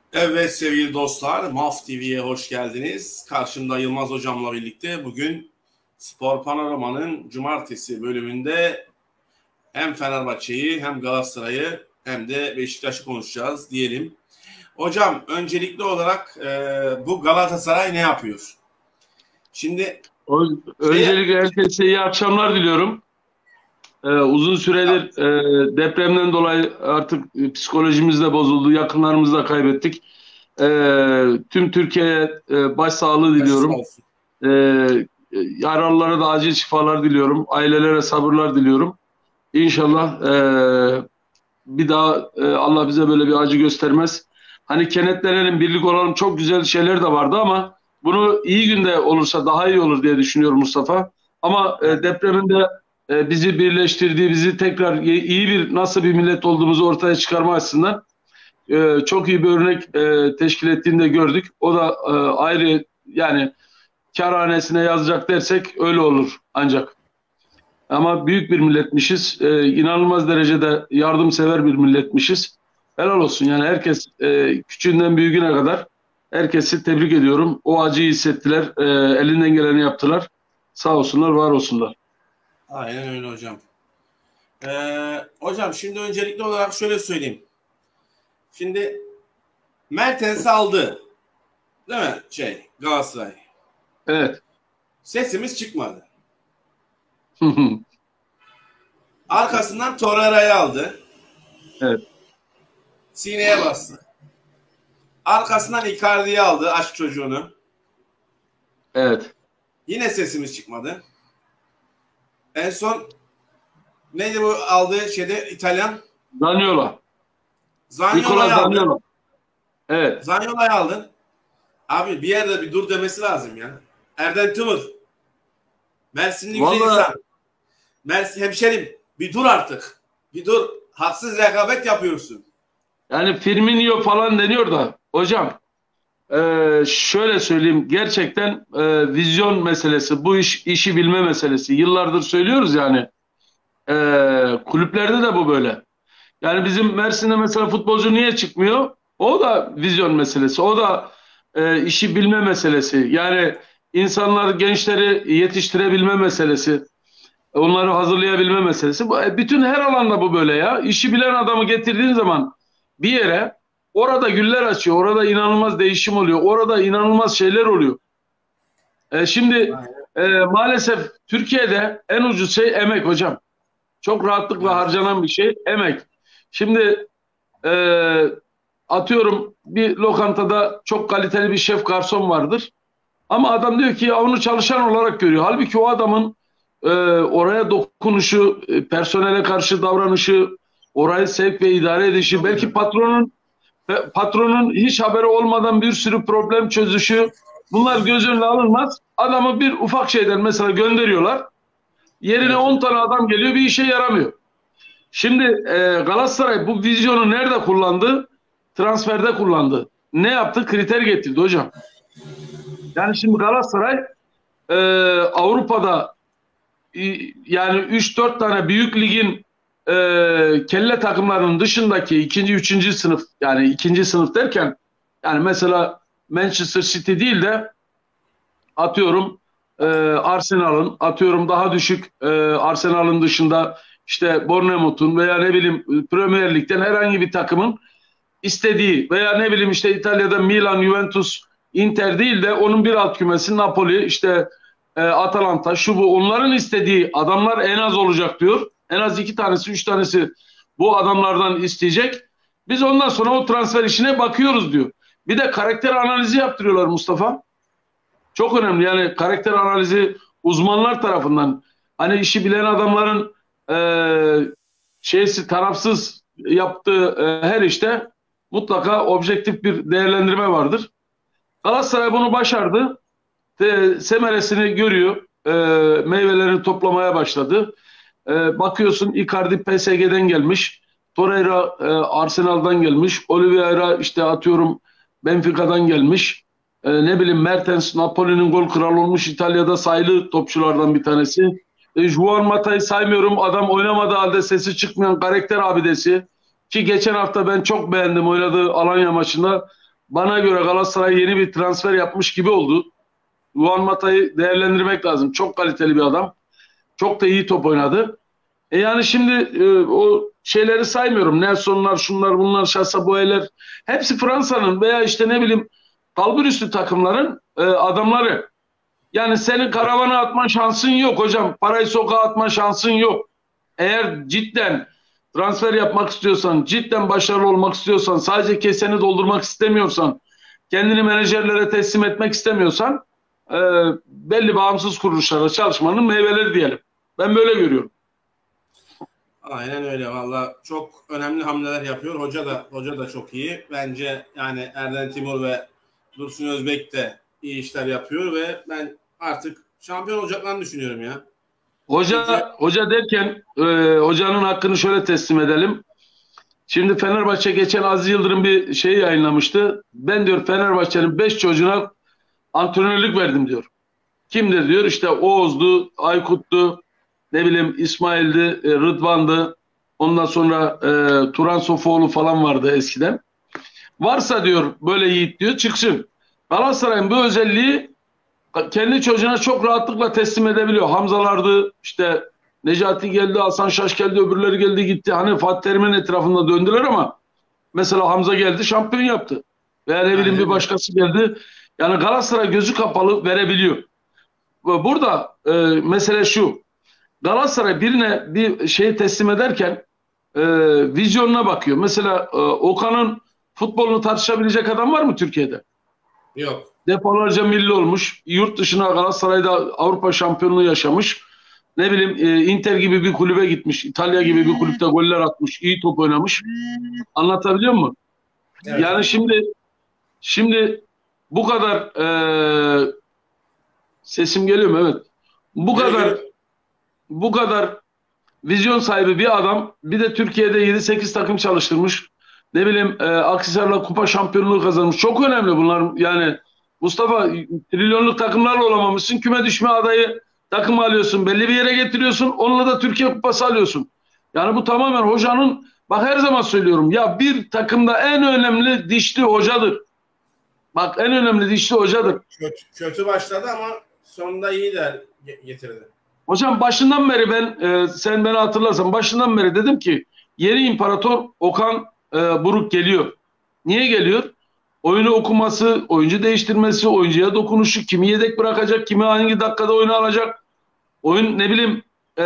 Evet sevgili dostlar, MAF TV'ye hoş geldiniz. Karşımda Yılmaz Hocam'la birlikte bugün Spor Panorama'nın cumartesi bölümünde hem Fenerbahçe'yi hem Galatasaray'ı hem de Beşiktaş'ı konuşacağız diyelim. Hocam öncelikli olarak bu Galatasaray ne yapıyor? Şimdi Öncelikle herkese iyi akşamlar diliyorum. Uzun süredir depremden dolayı artık psikolojimiz de bozuldu, yakınlarımızı da kaybettik. Tüm Türkiye'ye başsağlığı sağ diliyorum. olsun. E, Yaralılara da acil şifalar diliyorum. Ailelere sabırlar diliyorum. İnşallah bir daha Allah bize böyle bir acı göstermez. Hani kenetlenelim, birlik olalım, çok güzel şeyler de vardı ama bunu iyi günde olursa daha iyi olur diye düşünüyorum Mustafa. Ama depreminde bizi birleştirdiği, bizi tekrar iyi bir nasıl bir millet olduğumuzu ortaya çıkarma açısından çok iyi bir örnek teşkil ettiğini de gördük. O da ayrı, yani kârhanesine yazacak dersek öyle olur ancak. Ama büyük bir milletmişiz. İnanılmaz derecede yardımsever bir milletmişiz. Helal olsun, yani herkes, küçüğünden büyüğüne kadar herkesi tebrik ediyorum. O acıyı hissettiler. Elinden geleni yaptılar. Sağ olsunlar, var olsunlar. Aynen öyle hocam. Hocam şimdi öncelikli olarak şöyle söyleyeyim. Şimdi Mertens'i aldı, değil mi Galatasaray? Evet. Sesimiz çıkmadı. Arkasından Torreira'yı aldı. Evet. Sineye bastı. Arkasından Icardi'yi aldı, aşk çocuğunu. Evet. Yine sesimiz çıkmadı. En son neydi bu aldığı İtalyan? Zaniolo. Nicola Zaniola'yı aldı. Zaniolo. Evet. Zaniola'yı aldın. Abi bir yerde bir dur demesi lazım ya. Erden Tımır. Mersinli güzel Vallahi insan. Mersin hemşerim. Bir dur artık. Bir dur. Haksız rekabet yapıyorsun. yani Firmino falan deniyor da hocam, şöyle söyleyeyim, gerçekten vizyon meselesi, bu işi bilme meselesi. Yıllardır söylüyoruz yani. Kulüplerde de bu böyle. Yani bizim Mersin'de mesela futbolcu niye çıkmıyor? O da vizyon meselesi. O da işi bilme meselesi. Yani insanlar, gençleri yetiştirebilme meselesi. Onları hazırlayabilme meselesi. Bütün her alanda bu böyle ya. İşi bilen adamı getirdiğin zaman bir yere, orada güller açıyor. Orada inanılmaz değişim oluyor. Orada inanılmaz şeyler oluyor. Şimdi maalesef Türkiye'de en ucuz şey emek hocam. Çok rahatlıkla Maalesef. harcanan bir şey emek. Şimdi e, atıyorum, bir lokantada çok kaliteli bir şef garson vardır. Ama adam diyor ki ya, onu çalışan olarak görüyor. Halbuki o adamın oraya dokunuşu, personele karşı davranışı, orayı sevk ve idare edişi, Çok belki önemli. patronun hiç haberi olmadan bir sürü problem çözüşü, bunlar göz önüne alınmaz. Adamı bir ufak şeyden mesela gönderiyorlar. Yerine Evet 10 hocam. tane adam geliyor, bir işe yaramıyor. Şimdi Galatasaray bu vizyonu nerede kullandı? Transferde kullandı. Ne yaptı? Kriter getirdi hocam. Yani şimdi Galatasaray e, Avrupa'da, yani 3-4 tane büyük ligin kelle takımlarının dışındaki ikinci, üçüncü sınıf, yani ikinci sınıf derken, yani mesela Manchester City değil de atıyorum Arsenal'ın, atıyorum daha düşük, Arsenal'ın dışında işte Bournemouth'un veya ne bileyim Premier Lig'den herhangi bir takımın istediği, veya ne bileyim işte İtalya'da Milan, Juventus, Inter değil de onun bir alt kümesi Napoli, işte Atalanta, şu bu, onların istediği adamlar en az olacak diyor. En az 2 tanesi, 3 tanesi bu adamlardan isteyecek. Biz ondan sonra o transfer işine bakıyoruz diyor. Bir de karakter analizi yaptırıyorlar Mustafa. Çok önemli, yani karakter analizi uzmanlar tarafından. Hani işi bilen adamların tarafsız yaptığı her işte mutlaka objektif bir değerlendirme vardır. Galatasaray bunu başardı. Semeresini görüyor. Meyvelerini toplamaya başladı. Bakıyorsun Icardi PSG'den gelmiş. Torreira Arsenal'dan gelmiş. Oliveira işte atıyorum Benfica'dan gelmiş. Ne bileyim Mertens Napoli'nin gol kralı olmuş, İtalya'da sayılı topçulardan bir tanesi. Juan Mata'yı saymıyorum. Adam oynamadığı halde sesi çıkmayan karakter abidesi. Ki geçen hafta ben çok beğendim oynadığı Alanya maçında. bana göre Galatasaray yeni bir transfer yapmış gibi oldu. Juan Mata'yı değerlendirmek lazım. Çok kaliteli bir adam. Çok da iyi top oynadı. Yani şimdi o şeyleri saymıyorum. Nelsonlar, şunlar, bunlar, Şasa Boyeler. Hepsi Fransa'nın veya işte ne bileyim kalburüstü takımların adamları. Yani senin karavana atman şansın yok hocam. Parayı sokağa atma şansın yok. Eğer cidden transfer yapmak istiyorsan, cidden başarılı olmak istiyorsan, sadece keseni doldurmak istemiyorsan, kendini menajerlere teslim etmek istemiyorsan belli bağımsız kuruluşlara çalışmanın meyveleri diyelim. Ben böyle görüyorum. Aynen öyle valla. Çok önemli hamleler yapıyor. Hoca da çok iyi. Bence yani Erden Timur ve Dursun Özbek de iyi işler yapıyor ve ben artık şampiyon olacaklarını düşünüyorum ya. Hoca derken hocanın hakkını şöyle teslim edelim. Şimdi Fenerbahçe geçen Aziz Yıldırım bir şey yayınlamıştı. Ben diyor Fenerbahçe'nin 5 çocuğuna antrenörlük verdim diyor. Kimdir diyor? İşte Oğuz'du, Aykut'tu, ne bileyim İsmail'di, Rıdvan'dı. Ondan sonra Turan Sofuoğlu falan vardı eskiden. Varsa diyor böyle yiğit diyor çıksın. Galatasaray'ın bu özelliği kendi çocuğuna çok rahatlıkla teslim edebiliyor. Hamzalardı, işte Necati geldi, Hasan Şaş geldi, öbürleri geldi gitti. Hani Fatih Terim'in etrafında döndüler ama mesela Hamza geldi şampiyon yaptı. Veya ne bileyim bir başkası geldi. Yani Galatasaray gözü kapalı verebiliyor. Burada mesele şu. Galatasaray birine bir şey teslim ederken vizyonuna bakıyor. Mesela Okan'ın futbolunu tartışabilecek adam var mı Türkiye'de? Yok. Defalarca milli olmuş. Yurt dışına Galatasaray'da Avrupa şampiyonluğu yaşamış. Ne bileyim Inter gibi bir kulübe gitmiş. İtalya gibi bir kulüpte goller atmış. İyi top oynamış. Anlatabiliyor muyum? Evet. Yani şimdi bu kadar sesim geliyor mu? Evet. Bu kadar vizyon sahibi bir adam, bir de Türkiye'de 7-8 takım çalıştırmış. Ne bileyim Akhisar'la kupa şampiyonluğu kazanmış. Çok önemli bunlar. Yani Mustafa trilyonluk takımlarla olamamışsın. Küme düşme adayı takım alıyorsun. Belli bir yere getiriyorsun. Onunla da Türkiye kupası alıyorsun. Yani bu tamamen hocanın, bak her zaman söylüyorum ya, bir takımda en önemli dişli hocadır. Bak en önemli dişli hocadır. Kötü başladı ama sonunda iyi de getirdi. Hocam başından beri ben sen beni hatırlarsan başından beri dedim ki yeni imparator Okan Buruk geliyor. Niye geliyor? Oyunu okuması, oyuncu değiştirmesi, oyuncuya dokunuşu, kimi yedek bırakacak, kimi hangi dakikada oyunu alacak. Oyun ne bileyim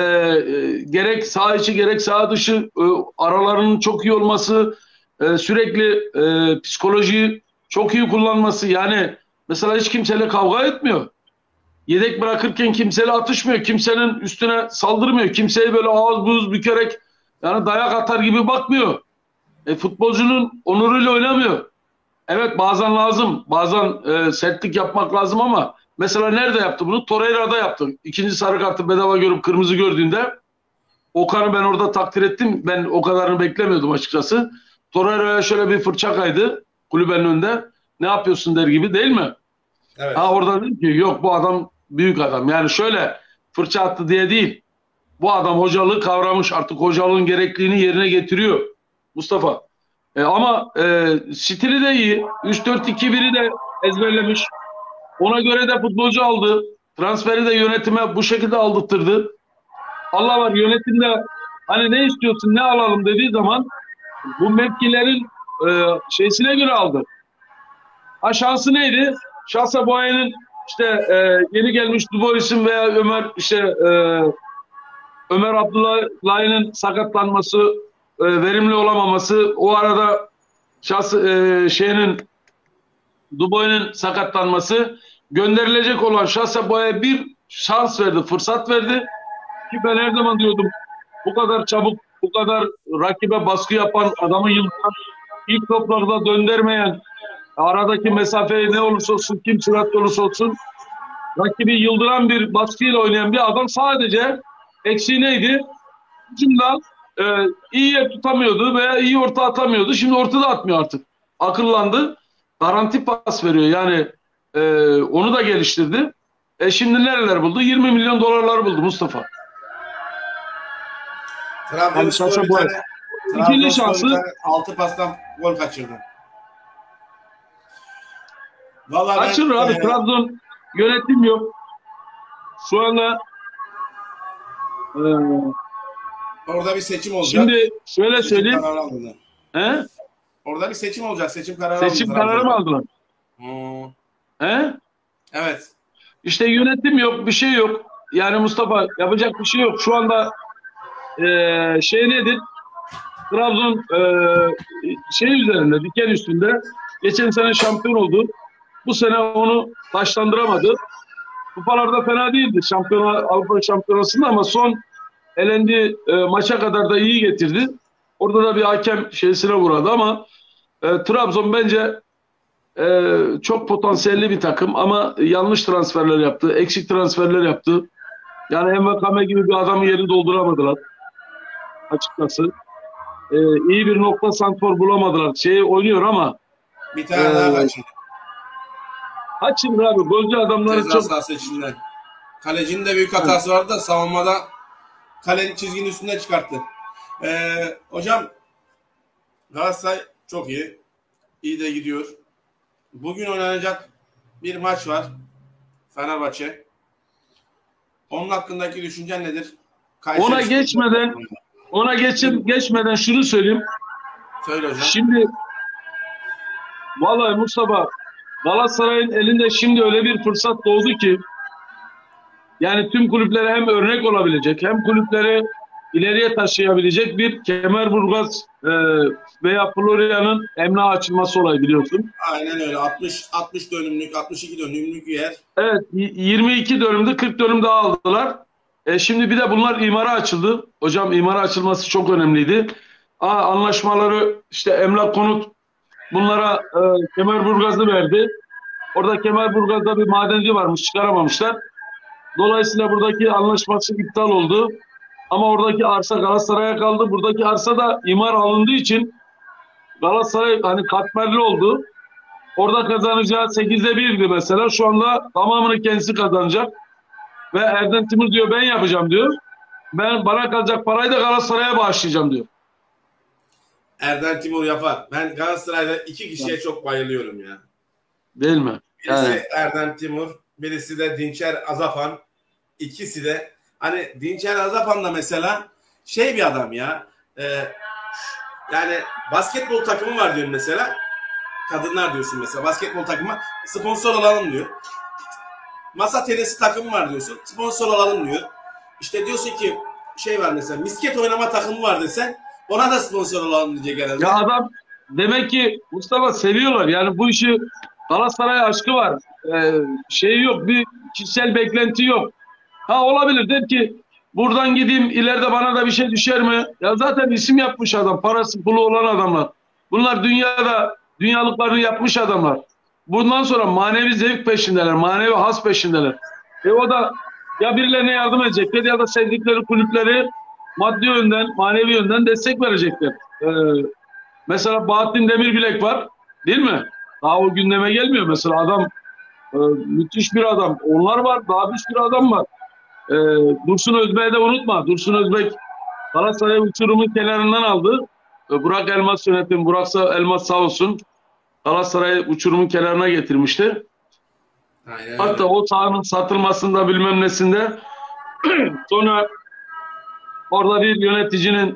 gerek sağ içi gerek sağ dışı aralarının çok iyi olması, sürekli psikolojiyi çok iyi kullanması. Yani mesela hiç kimseyle kavga etmiyor. Yedek bırakırken kimseyle atışmıyor. Kimsenin üstüne saldırmıyor. Kimseyi böyle ağız buz bükerek yani dayak atar gibi bakmıyor. Futbolcunun onuruyla oynamıyor. Evet bazen lazım. Bazen sertlik yapmak lazım ama mesela nerede yaptı bunu? Torreira'da yaptı. İkinci sarı kartı bedava görüp kırmızı gördüğünde Okan'ı ben orada takdir ettim. Ben o kadarını beklemiyordum açıkçası. Torreira'ya şöyle bir fırça kaydı kulübenin önünde. Ne yapıyorsun der gibi değil mi? Evet. Ha orada dedim ki yok bu adam büyük adam. Yani şöyle fırça attı diye değil. Bu adam hocalığı kavramış. Artık hocalığın gerekliliğini yerine getiriyor Mustafa. Ama stili de iyi. 3-4-2-1'i de ezberlemiş. Ona göre de futbolcu aldı. Transferi de yönetime bu şekilde aldırttırdı. Allah var yönetimde hani ne istiyorsun ne alalım dediği zaman bu mevkilerin şeysine göre aldı. Ha şansı neydi? Şahsa Boyan'ın işte yeni gelmiş Dubois'in veya Ömer Abdullah'ın sakatlanması, verimli olamaması, o arada Dubois'in sakatlanması, gönderilecek olan Şahsa Boya'ya bir şans verdi, fırsat verdi ki ben her zaman diyordum bu kadar çabuk, bu kadar rakibe baskı yapan, adamı yıldıran, ilk toplarda döndürmeyen, aradaki mesafeyi ne olursa olsun, kim süratli olursa olsun rakibi yıldıran bir baskıyla oynayan bir adam sadece eksiği neydi? Hücumda iyi yer tutamıyordu veya iyi orta atamıyordu. Şimdi ortada atmıyor artık. Akıllandı. Garanti pas veriyor. Yani onu da geliştirdi. Şimdi nereler buldu? 20 milyon dolarlar buldu Mustafa. Trabzonspor bir tane 6 pastan gol kaçırdı. Vallahi Açılır abi. Trabzon yönetim yok. Şu anda orada bir seçim olacak. şimdi şöyle Seçim söyleyeyim. kararı alındı. He? Orada bir seçim olacak. Seçim kararı alındı Seçim kararı mı aldılar? He? Evet. İşte yönetim yok, bir şey yok. Yani Mustafa yapacak bir şey yok. Şu anda şey nedir? Trabzon şey üzerinde, diken üstünde. Geçen sene şampiyon oldu. Bu sene onu taşlandıramadı. Kupalarda fena değildi Avrupa Şampiyonası'nda ama son elendi maça kadar da iyi getirdi. Orada da bir hakem şeysine uğradı ama Trabzon bence çok potansiyelli bir takım ama yanlış transferler yaptı. Eksik transferler yaptı. Yani Envakame gibi bir adamı yeri dolduramadılar açıkçası. İyi bir nokta santrfor bulamadılar. Şey oynuyor ama bir tane daha kaçın. Kaçın abi. Golcü adamları Ceza sahası içinden. Kalecinin de büyük hatası vardı da savunmada kalenin çizginin üstüne çıkarttı. Hocam Galatasaray çok iyi. İyi de gidiyor. Bugün oynanacak bir maç var. Fenerbahçe. Onun hakkındaki düşüncen nedir? Ona geçmeden şunu söyleyeyim. Söyle hocam. Şimdi vallahi Mustafa, Galatasaray'ın elinde şimdi öyle bir fırsat doğdu ki yani tüm kulüplere hem örnek olabilecek hem kulüpleri ileriye taşıyabilecek bir Kemerburgaz veya Florya'nın emlak açılması olayı biliyorsun. Aynen öyle. 60 dönümlük, 62 dönümlük bir yer. Evet, 22 dönümde 40 dönüm daha aldılar. Şimdi bir de bunlar imara açıldı. Hocam imara açılması çok önemliydi. Anlaşmaları işte emlak konut bunlara Kemerburgaz'ı verdi. Orada Kemerburgaz'da bir madenci varmış, çıkaramamışlar. Dolayısıyla buradaki anlaşması iptal oldu. Ama oradaki arsa Galatasaray'a kaldı. Buradaki arsa da imar alındığı için Galatasaray hani katmerli oldu. Orada kazanacağı 8'de 1'di mesela. Şu anda tamamını kendisi kazanacak. Ve Erdem Timur diyor ben yapacağım diyor. Bana kalacak parayı da Galatasaray'a bağışlayacağım diyor. Erdem Timur yapar. Ben Galatasaray'da iki kişiye çok bayılıyorum ya. Değil mi? Birisi Erdem Timur, birisi de Dinçer Azapan. İkisi de hani Dinçer Azapan da mesela şey bir adam ya. Yani basketbol takımı var diyor mesela. Kadınlar diyorsun mesela basketbol takımı sponsor olalım diyor. Masa tenisi takımı var diyorsun. Sponsor olalım diyor. İşte diyorsun ki şey var mesela misket oynama takımı var desen ona da sponsor olalım diyecek herhalde. Ya adam demek ki Mustafa seviyorlar. Yani bu işi Galatasaray aşkı var. Şey yok. Bir kişisel beklenti yok. Olabilir der ki buradan gideyim ileride bana da bir şey düşer mi? Ya zaten isim yapmış adam. Parası pulu olan adamlar. Bunlar dünyada dünyalıklarını yapmış adamlar. Bundan sonra manevi zevk peşindeler. Manevi has peşindeler. O da ya birilerine yardım edecekler ya da sevdikleri kulüpleri maddi yönden, manevi yönden destek verecekler. Mesela Bahattin Demirbilek var. Değil mi? Daha o gündeme gelmiyor mesela. Adam müthiş bir adam. Onlar var. Daha bir sürü adam var. Dursun Özbek'i de unutma. Dursun Özbek Galatasaray uçurumun kenarından aldı. Burak Elmas yönetim. Burak Elmas sağ olsun. Galatasaray uçurumun kenarına getirmişti. Aynen hatta öyle. O sahanın satılmasında bilmem nesinde sonra orada bir yöneticinin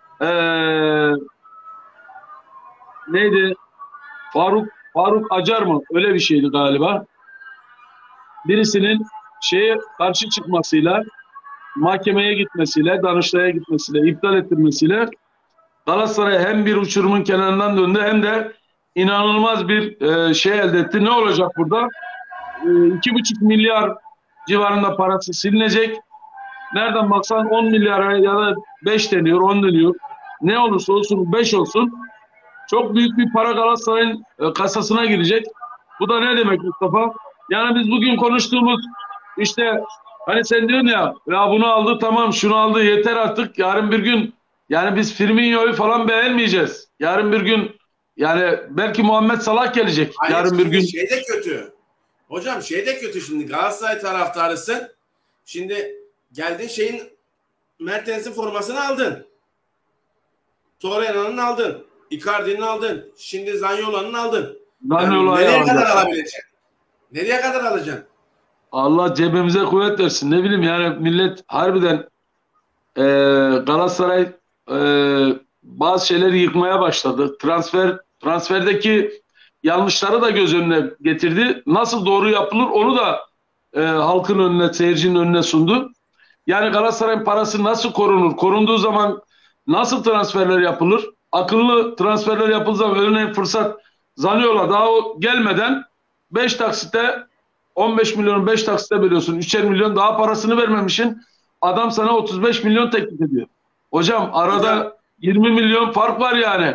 neydi? Faruk Acar mı? Öyle bir şeydi galiba. Birisinin şeye karşı çıkmasıyla, mahkemeye gitmesiyle, Danıştay'a gitmesiyle, iptal ettirmesiyle Galatasaray hem bir uçurumun kenarından döndü hem de inanılmaz bir şey elde etti. Ne olacak burada? 2,5 milyar civarında parası silinecek. Nereden baksan 10 milyar ya da 5 deniyor, 10 deniyor. Ne olursa olsun 5 olsun. Çok büyük bir para Galatasaray'ın kasasına girecek. Bu da ne demek Mustafa? Yani biz bugün konuştuğumuz işte hani sen diyorsun ya bunu aldı tamam şunu aldı yeter artık. Yarın bir gün yani biz Firmino'yu falan beğenmeyeceğiz. Yarın bir gün yani belki Muhammed Salah gelecek. Hayır, yarın bir gün. Şey de kötü. Hocam şey de kötü şimdi. Galatasaray taraftarısın. Şimdi geldin şeyin Mertens'in formasını aldın. Torreira'nın aldın. Icardi'nin aldın. Şimdi Zaniolo'nun aldın. Yani nereye kadar alabileceksin? Nereye kadar alacaksın? Allah cebimize kuvvet versin. Ne bileyim yani millet harbiden e, Galatasaray e, bazı şeyleri yıkmaya başladı. Transferdeki yanlışları da göz önüne getirdi. Nasıl doğru yapılır onu da halkın önüne, seyircinin önüne sundu. Yani Galatasaray'ın parası nasıl korunur? Korunduğu zaman nasıl transferler yapılır? Akıllı transferler yapıldığı zaman örneğin fırsat Zaniolo daha o gelmeden 5 taksitte 15 milyonu 5 taksitte veriyorsun. 3'er milyon daha parasını vermemişsin. Adam sana 35 milyon teklif ediyor. Hocam arada Hocam, 20 milyon fark var yani.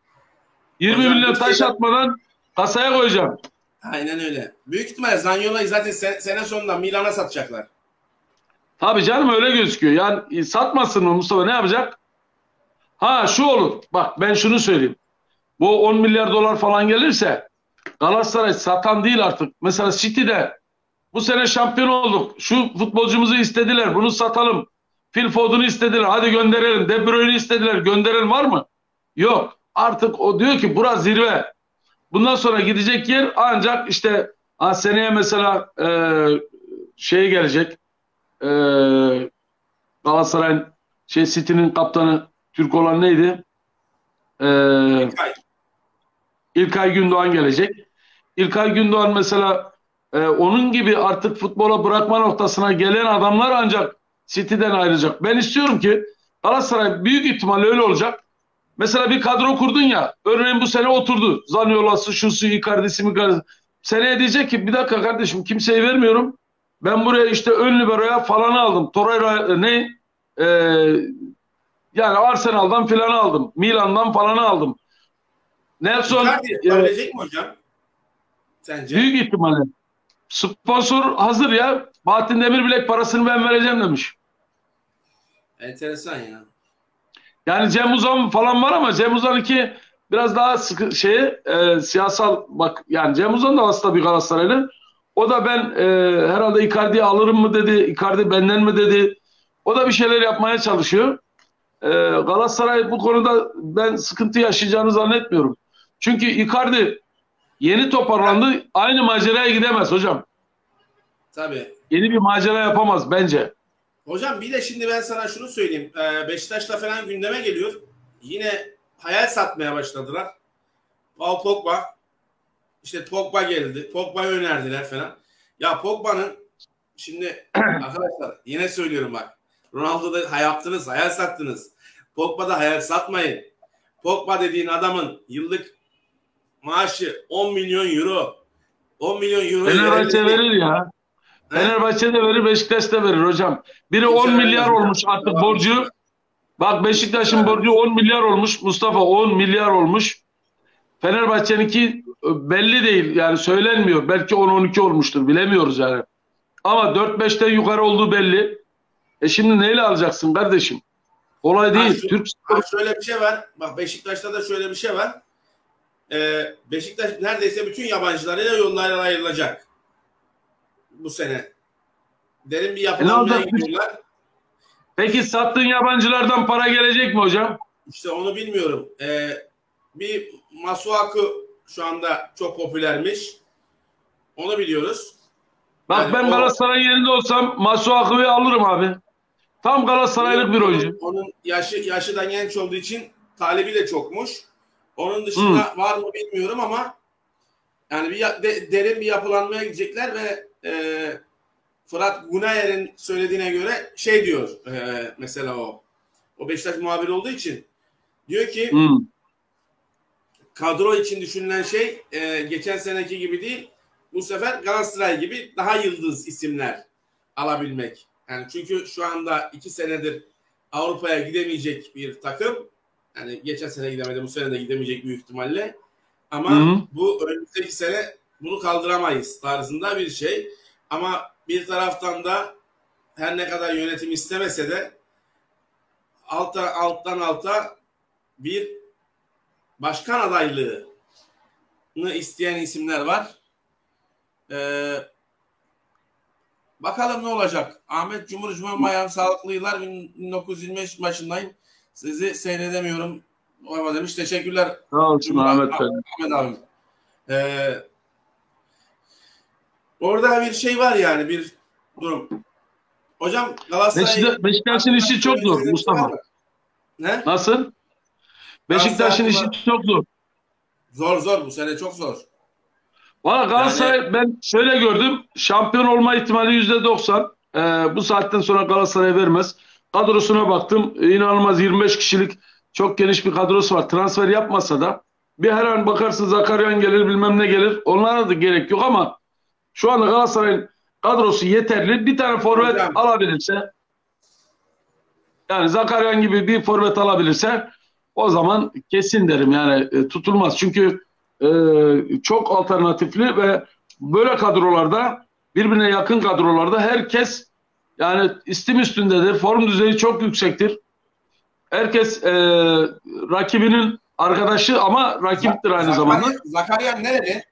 20 hocam milyon bir taş şey... atmadan kasaya koyacağım. Aynen öyle. Büyük ihtimalle Zaniolo'yu zaten sene sonunda Milan'a satacaklar. Tabii canım öyle gözüküyor. Yani satmasın mı Mustafa, ne yapacak? Ha şu olur. Bak ben şunu söyleyeyim. Bu 10 milyar dolar falan gelirse Galatasaray satan değil artık. Mesela City'de bu sene şampiyon olduk. Şu futbolcumuzu istediler. Bunu satalım. Phil Foden'u istediler. Hadi gönderelim. De Bruyne'i istediler. Gönderelim var mı? Yok. Artık o diyor ki burası zirve. Bundan sonra gidecek yer ancak işte seneye mesela şey gelecek. E, Galatasaray'ın City'nin kaptanı Türk olan neydi? E, İlkay. İlkay Gündoğan gelecek. İlkay Gündoğan mesela onun gibi artık futbola bırakma noktasına gelen adamlar ancak City'den ayrılacak. Ben istiyorum ki Galatasaray büyük ihtimalle öyle olacak. Mesela bir kadro kurdun ya, örneğin bu sene oturdu. Zaniolo'su, şusu, Icardi'si, Micardi'si. Seneye diyecek ki bir dakika kardeşim kimseyi vermiyorum. Ben buraya işte ön libero'ya falanı aldım. Torreira ne? E, yani Arsenal'dan filanı aldım. Milan'dan falanı aldım. Nelson Icardi yapabilecek mi hocam? Sence? büyük ihtimalle. Sponsor hazır ya. Bahattin Demirbilek parasını ben vereceğim demiş. Enteresan ya. Yani Cem Uzan falan var ama Cem Uzan'ınki biraz daha sıkı siyasal bak yani Cem Uzan da aslında bir Galatasaraylı. O da ben herhalde Icardi'yi alırım mı dedi. Icardi benden mi dedi. O da bir şeyler yapmaya çalışıyor. Galatasaray bu konuda ben sıkıntı yaşayacağını zannetmiyorum. Çünkü Icardi yeni toparlandı. Aynı maceraya gidemez hocam. Tabii. Yeni bir macera yapamaz bence. Hocam bir de şimdi ben sana şunu söyleyeyim. Beşiktaş'ta falan gündeme geliyor. Yine hayal satmaya başladılar. Paul Pogba. İşte Pogba geldi. Pogba'yı önerdiler falan. Ya Pogba'nın şimdi arkadaşlar yine söylüyorum bak. Ronaldo'da yaptınız, hayal sattınız. Pogba'da hayal satmayın. Pogba dediğin adamın yıllık maaşı 10 milyon euro. 10 milyon euroyu Fenerbahçe verebilecek. verir ya. He? Fenerbahçe de verir, Beşiktaş da verir hocam. Biri Kimse 10 vermez milyar hocam. olmuş artık Devam borcu. inşallah. Bak Hiç kimse Beşiktaş'ın borcu vermez. 10 milyar olmuş. Mustafa 10 milyar olmuş. Fenerbahçe'ninki belli değil. Yani söylenmiyor. Belki 10-12 olmuştur. Bilemiyoruz yani. Ama 4-5'ten yukarı olduğu belli. Şimdi neyle alacaksın kardeşim? Kolay Ha, değil. Türk ha spor. şöyle bir şey var. Bak Beşiktaş'ta da şöyle bir şey var. Beşiktaş neredeyse bütün yabancılarıyla yollarına ayrılacak bu sene. Derin bir Ne yapılanmaya olacak? gidiyorlar. Peki sattığın yabancılardan para gelecek mi hocam? İşte onu bilmiyorum. Bir Masuaku şu anda çok popülermiş. Onu biliyoruz. Bak Yani ben o Galatasaray'ın yerinde olsam Masuaku'yu alırım abi. Tam Galatasaraylık bir oyuncu. onun yaşı da genç olduğu için talebi de çokmuş. Onun Hı. dışında var mı bilmiyorum ama yani derin bir yapılanmaya gidecekler ve Fırat Günayer'in söylediğine göre şey diyor mesela o Beşiktaş muhabiri olduğu için diyor ki Hı. kadro için düşünülen şey geçen seneki gibi değil. Bu sefer Galatasaray gibi daha yıldız isimler alabilmek. Yani çünkü şu anda 2 senedir Avrupa'ya gidemeyecek bir takım. Yani geçen sene gidemedi, bu sene de gidemeyecek büyük ihtimalle. Ama Hı. bu önümüzdeki sene bunu kaldıramayız tarzında bir şey. Ama bir taraftan da her ne kadar yönetim istemese de alttan alta bir başkan adaylığını isteyen isimler var. Bakalım ne olacak. Ahmet Cumhurcuman bayağı sağlıklı yıllar. 1925 maçındayım. Sizi seyredemiyorum. Ama demiş. Teşekkürler. Sağ olsun Ahmet Bey. Ahmet abim. Ee, Orada bir şey var yani, bir durum. Hocam Galatasaray Beşiktaş'ın işi çok zor Mustafa. Ne? Nasıl? Beşiktaş'ın işi çok zor. Zor bu sene, çok zor. Valla Galatasaray Yani, ben şöyle gördüm. Şampiyon olma ihtimali %90. Bu saatten sonra Galatasaray vermez. Kadrosuna baktım. İnanılmaz 25 kişilik çok geniş bir kadrosu var. Transfer yapmasa da bir her an bakarsın Zakaryan gelir bilmem ne gelir. Onlara da gerek yok ama şu anda Galatasaray'ın kadrosu yeterli. Bir tane forvet hocam, alabilirse, yani Zakaryan gibi bir forvet alabilirse o zaman kesin derim yani tutulmaz. Çünkü çok alternatifli ve böyle kadrolarda, birbirine yakın kadrolarda herkes yani istim üstündedir. Form düzeyi çok yüksektir. Herkes rakibinin arkadaşı ama rakiptir aynı zamanda. Zakaryan nereli?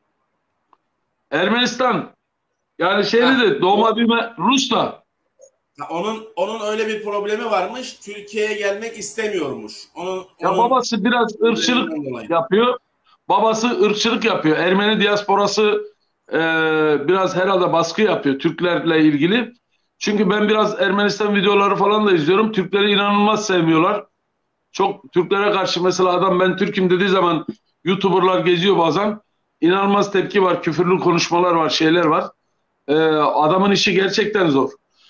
Ermenistan yani Ha, şeyli de doğma büyüme Rus da. onun öyle bir problemi varmış. Türkiye'ye gelmek istemiyormuş. Ya Onun babası biraz ırkçılık dolayı. yapıyor. Babası ırkçılık yapıyor. Ermeni diasporası biraz herhalde baskı yapıyor Türklerle ilgili. Çünkü ben biraz Ermenistan videoları falan da izliyorum. Türkleri inanılmaz sevmiyorlar. Çok Türklere karşı mesela adam ben Türk'üm dediği zaman YouTuber'lar geziyor bazen. İnanılmaz tepki var. Küfürlü konuşmalar var, şeyler var. Adamın işi gerçekten zor.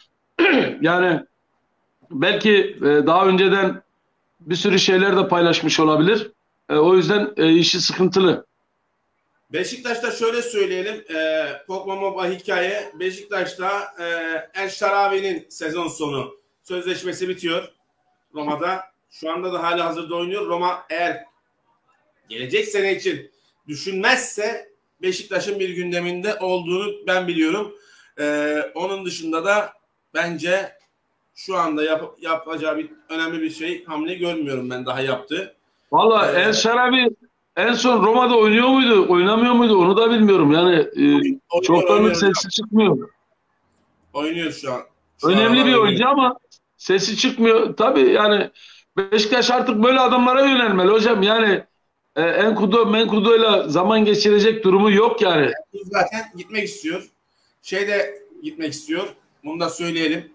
Yani belki daha önceden bir sürü şeyler de paylaşmış olabilir. O yüzden işi sıkıntılı. Beşiktaş'ta şöyle söyleyelim. Pogba hikaye. Beşiktaş'ta El Şarabi'nin sezon sonu sözleşmesi bitiyor Roma'da. Şu anda da hali hazırda oynuyor. Roma eğer gelecek sene için düşünmezse Beşiktaş'ın bir gündeminde olduğunu ben biliyorum. Onun dışında da bence şu anda yapacağı bir önemli bir hamle görmüyorum ben daha yaptığı. Valla El Şarabi en son Roma'da oynuyor muydu, oynamıyor muydu onu da bilmiyorum. Yani çoktanlık sesi çıkmıyor. Oynuyor şu an. Önemli bir oyuncu ama sesi çıkmıyor. Tabii yani Beşiktaş artık böyle adamlara yönelmeli hocam. Yani Enkudu Menkudu'yla zaman geçirecek durumu yok yani. Zaten gitmek istiyor. De gitmek istiyor. Bunu da söyleyelim.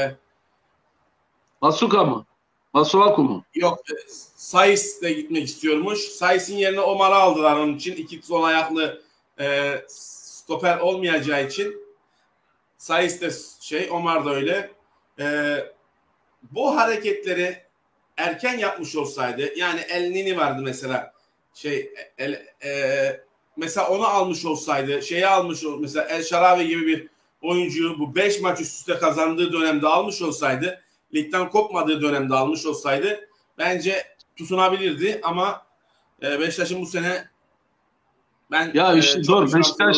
Masuka mı? Masuaku mu? Yok. Saiz de gitmek istiyormuş. Saiz'in yerine Omar'ı aldılar onun için. İki sol ayaklı stoper olmayacağı için. Saiz de Omar da öyle. Bu hareketleri erken yapmış olsaydı, yani El Nini vardı mesela, mesela onu almış olsaydı, mesela El Şarabi gibi bir oyuncuyu bu 5 maç üst üste kazandığı dönemde almış olsaydı, ligden kopmadığı dönemde almış olsaydı bence tutunabilirdi ama Beşiktaş'ın bu sene ben ya işi zor.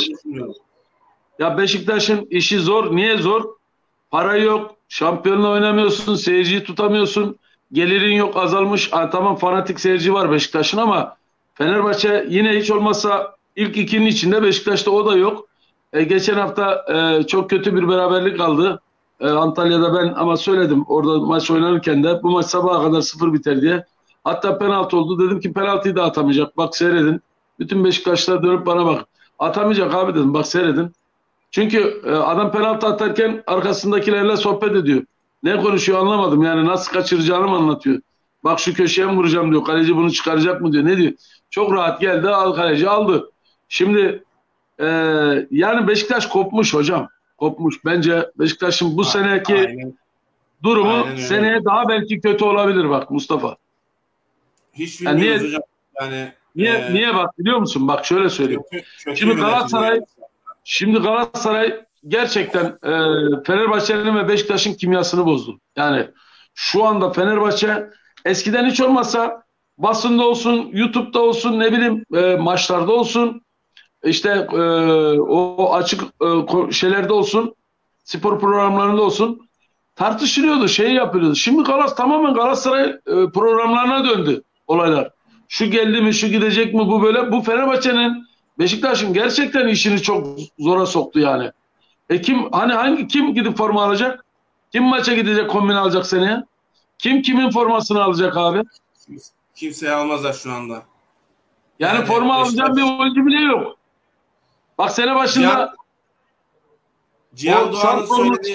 Beşiktaş'ın işi zor. Niye zor? Para yok. Şampiyonla oynamıyorsun. Seyirciyi tutamıyorsun. Gelirin yok, azalmış. Tamam fanatik seyirci var Beşiktaş'ın ama Fenerbahçe yine hiç olmazsa ilk ikinin içinde, Beşiktaş'ta o da yok. Geçen hafta çok kötü bir beraberlik aldı. Antalya'da ben ama söyledim orada maç oynanırken de bu maç sabaha kadar 0 biter diye. Hatta penaltı oldu. Dedim ki penaltıyı da atamayacak. Bak seyredin. Bütün Beşiktaşlar dönüp bana bak. Atamayacak abi dedim. Bak seyredin. Çünkü adam penaltı atarken arkasındakilerle sohbet ediyor. Ne konuşuyor anlamadım. Yani nasıl kaçıracağını mı anlatıyor. Bak şu köşeye mi vuracağım diyor. Kaleci bunu çıkaracak mı diyor. Ne diyor? Çok rahat geldi. Kaleci aldı. Şimdi yani Beşiktaş kopmuş hocam. Kopmuş. Bence Beşiktaş'ın bu seneki durumu seneye daha belki kötü olabilir bak Mustafa. Hiç bilmiyoruz hocam. Niye bak biliyor musun? Bak şöyle söyleyeyim. Şimdi Galatasaray gerçekten Fenerbahçe'nin ve Beşiktaş'ın kimyasını bozdu. Yani şu anda Fenerbahçe eskiden hiç olmazsa basında olsun, YouTube'da olsun, ne bileyim maçlarda olsun, işte o açık şeylerde olsun, spor programlarında olsun tartışılıyordu, yapılıyordu. Şimdi tamamen Galatasaray programlarına döndü olaylar. Şu geldi mi, şu gidecek mi, bu böyle. Bu Fenerbahçe'nin, Beşiktaş'ın gerçekten işini çok zora soktu yani. Kim gidip forma alacak? Kim maça gidecek, kombine alacak seneye? Kimin formasını alacak abi? Kimseye almazlar şu anda. Yani forma alacağım bir oyuncu bile yok. Bak sene başında Cihan O Doğan'ın Santrfor'un söylediği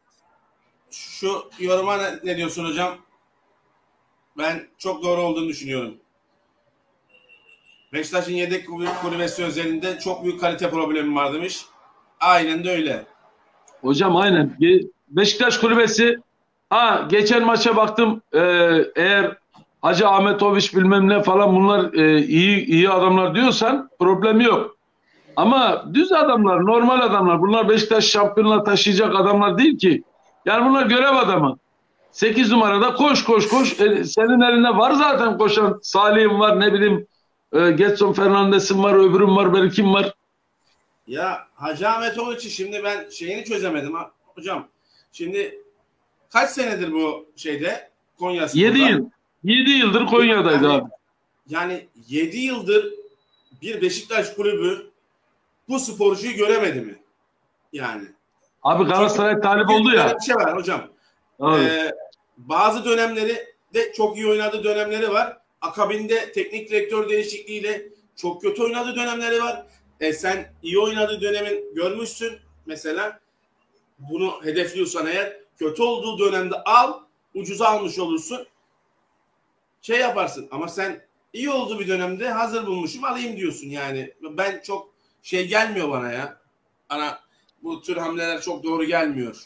şu yoruma ne diyorsun hocam? Ben çok doğru olduğunu düşünüyorum. Beşiktaş'ın yedek kulübesi özelinde çok büyük kalite problemi var demiş. Aynen de öyle. hocam aynen. Beşiktaş kulübesi, geçen maça baktım, eğer Hacı Ahmetoviç bilmem ne falan bunlar iyi adamlar diyorsan problemi yok. Ama düz adamlar, normal adamlar. Bunlar Beşiktaş şampiyonluğa taşıyacak adamlar değil ki. Yani bunlar görev adamı. 8 numarada koş koş koş. Senin elinde var zaten koşan. Salih'in var, ne bileyim, Getson Fernandes'in var, öbürüm var, belki var. Ya Hacı Ahmetoviç'i şimdi ben şeyini çözemedim ha. Hocam şimdi kaç senedir bu şeyde Konya 7 Spor'da? yıl. 7 yıldır Konya'daydı Yani, abi. yani 7 yıldır bir Beşiktaş kulübü bu sporcuyu göremedi mi? Yani. Abi Çünkü Galatasaray talip oldu böyle ya. bir şey var hocam. Abi. Bazı dönemleri de çok iyi oynadığı dönemleri var. Akabinde teknik direktör değişikliğiyle çok kötü oynadığı dönemleri var. Sen iyi oynadığı dönemin görmüşsün. Mesela bunu hedefliyorsan eğer kötü olduğu dönemde al, ucuza almış olursun. Şey yaparsın ama sen iyi olduğu bir dönemde hazır bulmuşum alayım diyorsun yani. Ben çok şey gelmiyor bana ya. Bana bu tür hamleler çok doğru gelmiyor.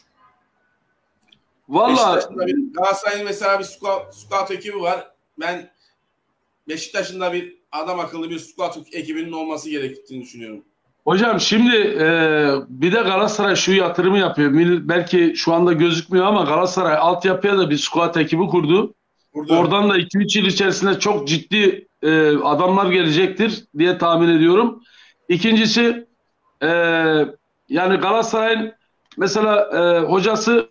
Valla Beşiktaş'ın da bir Galatasaray'ın mesela bir scout ekibi var. Ben Beşiktaş'ın da bir adam akıllı bir scout ekibinin olması gerektiğini düşünüyorum. hocam şimdi bir de Galatasaray şu yatırımı yapıyor. Belki şu anda gözükmüyor ama Galatasaray altyapıya da bir squad ekibi kurdu. Burada Oradan da 2-3 yıl içerisinde çok ciddi adamlar gelecektir diye tahmin ediyorum. İkincisi, e, yani Galatasaray'ın mesela hocası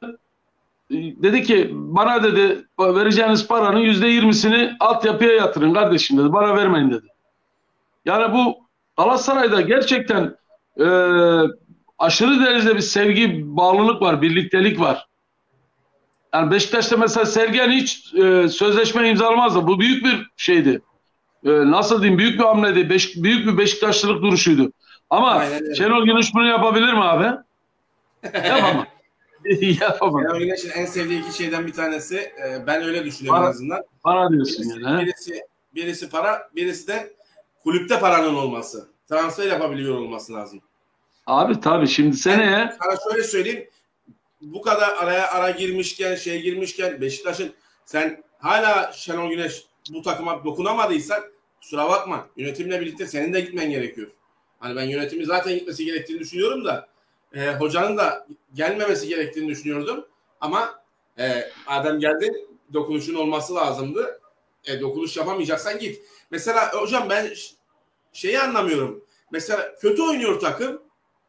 dedi ki, bana dedi vereceğiniz paranın %20'sini altyapıya yatırın kardeşim dedi. Bana vermeyin dedi. Yani bu Galatasaray'da gerçekten e, aşırı derecede bir sevgi, bağlılık var, birliktelik var. Yani Beşiktaş'ta mesela Sergen hiç sözleşme imzalamazdı. Bu büyük bir şeydi. Nasıl diyeyim, büyük bir hamleydi. Büyük bir Beşiktaşlılık duruşuydu. Ama aynen öyle. Şenol Güneş bunu yapabilir mi abi? Yapamaz. Yapamaz. Şenol Güneş'in en sevdiği iki şeyden bir tanesi ben öyle düşünüyorum en Para, azından. para diyorsun Birisi, yani. He? birisi para, birisi de kulüpte paranın olması. Transfer yapabiliyor olması lazım. Abi tabii şimdi Ben seneye sana şöyle söyleyeyim. Bu kadar ara girmişken, şey girmişken Beşiktaş'ın sen hala Şenol Güneş bu takıma dokunamadıysan kusura bakma. Yönetimle birlikte senin de gitmen gerekiyor. Hani ben yönetimin zaten gitmesi gerektiğini düşünüyorum da hocanın da gelmemesi gerektiğini düşünüyordum. Ama Adem geldi, dokunuşun olması lazımdı. Dokunuş yapamayacaksan git. Mesela hocam ben şeyi anlamıyorum. Mesela kötü oynuyor takım.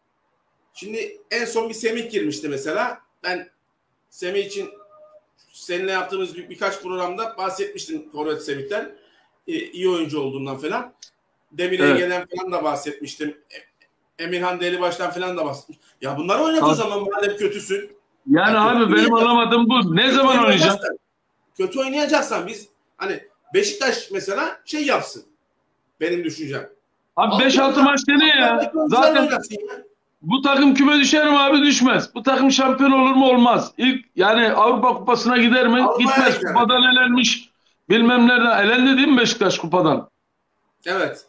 Şimdi en son bir Semih girmişti mesela. Ben Semih için seninle yaptığımız birkaç programda bahsetmiştim Forvet Semih'ten. İyi oyuncu olduğundan falan. Demir'e evet. gelen falan da bahsetmiştim. Emirhan Delibaş'tan falan da bahsetmiştim. Ya bunları oynat o Tabii. zaman madem kötüsün. Yani Ya kötü abi benim oynayacaksan, anlamadığım bu. Ne kötü zaman oynayacak? oynayacaksan, kötü oynayacaksan biz hani Beşiktaş mesela şey yapsın. Benim düşüncem. Abi 5-6 Altyapıdan, maç dene ya. altyapıdaki oyuncularla Zaten oynasın ya. bu takım küme düşer mi abi? Düşmez. Bu takım şampiyon olur mu? Olmaz. İlk yani Avrupa Kupası'na gider mi? Avrupa'ya da Gitmez. gider. Kupadan elenmiş. Bilmem nereden. Elendi değil mi Beşiktaş kupadan? Evet.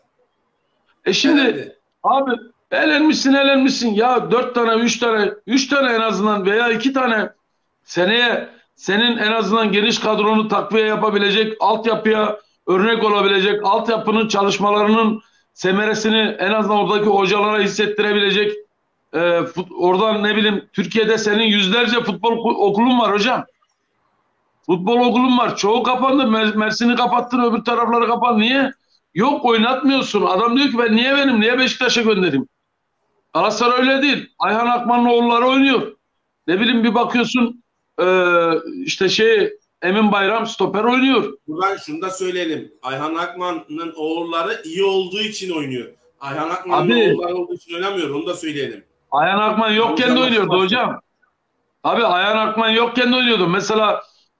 Şimdi Elendi. abi elenmişsin ya, 4 tane 3 tane en azından veya 2 tane seneye senin en azından geniş kadronu takviye yapabilecek, altyapıya örnek olabilecek, altyapının çalışmalarının semeresini en azından oradaki hocalara hissettirebilecek, oradan ne bileyim, Türkiye'de senin yüzlerce futbol okulun var hocam. Futbol okulun var. Çoğu kapandı. Mersin'i kapattın, öbür tarafları kapan. Niye? Yok, oynatmıyorsun. Adam diyor ki ben niye Beşiktaş'a göndereyim? Galatasaray öyle değil. Ayhan Akman'ın oğulları oynuyor. Ne bileyim, bir bakıyorsun işte Emin Bayram stoper oynuyor. Buradan şunu da söyleyelim. Ayhan Akman'ın oğulları iyi olduğu için oynuyor. Ayhan Akman'ın Abi oğulları olduğu için oynamıyor. Onu da söyleyelim. Ayhan Akman yokken de Yanlış oynuyordu anlaşılmasın. hocam. Abi Ayhan Akman yokken de oynuyordu. Mesela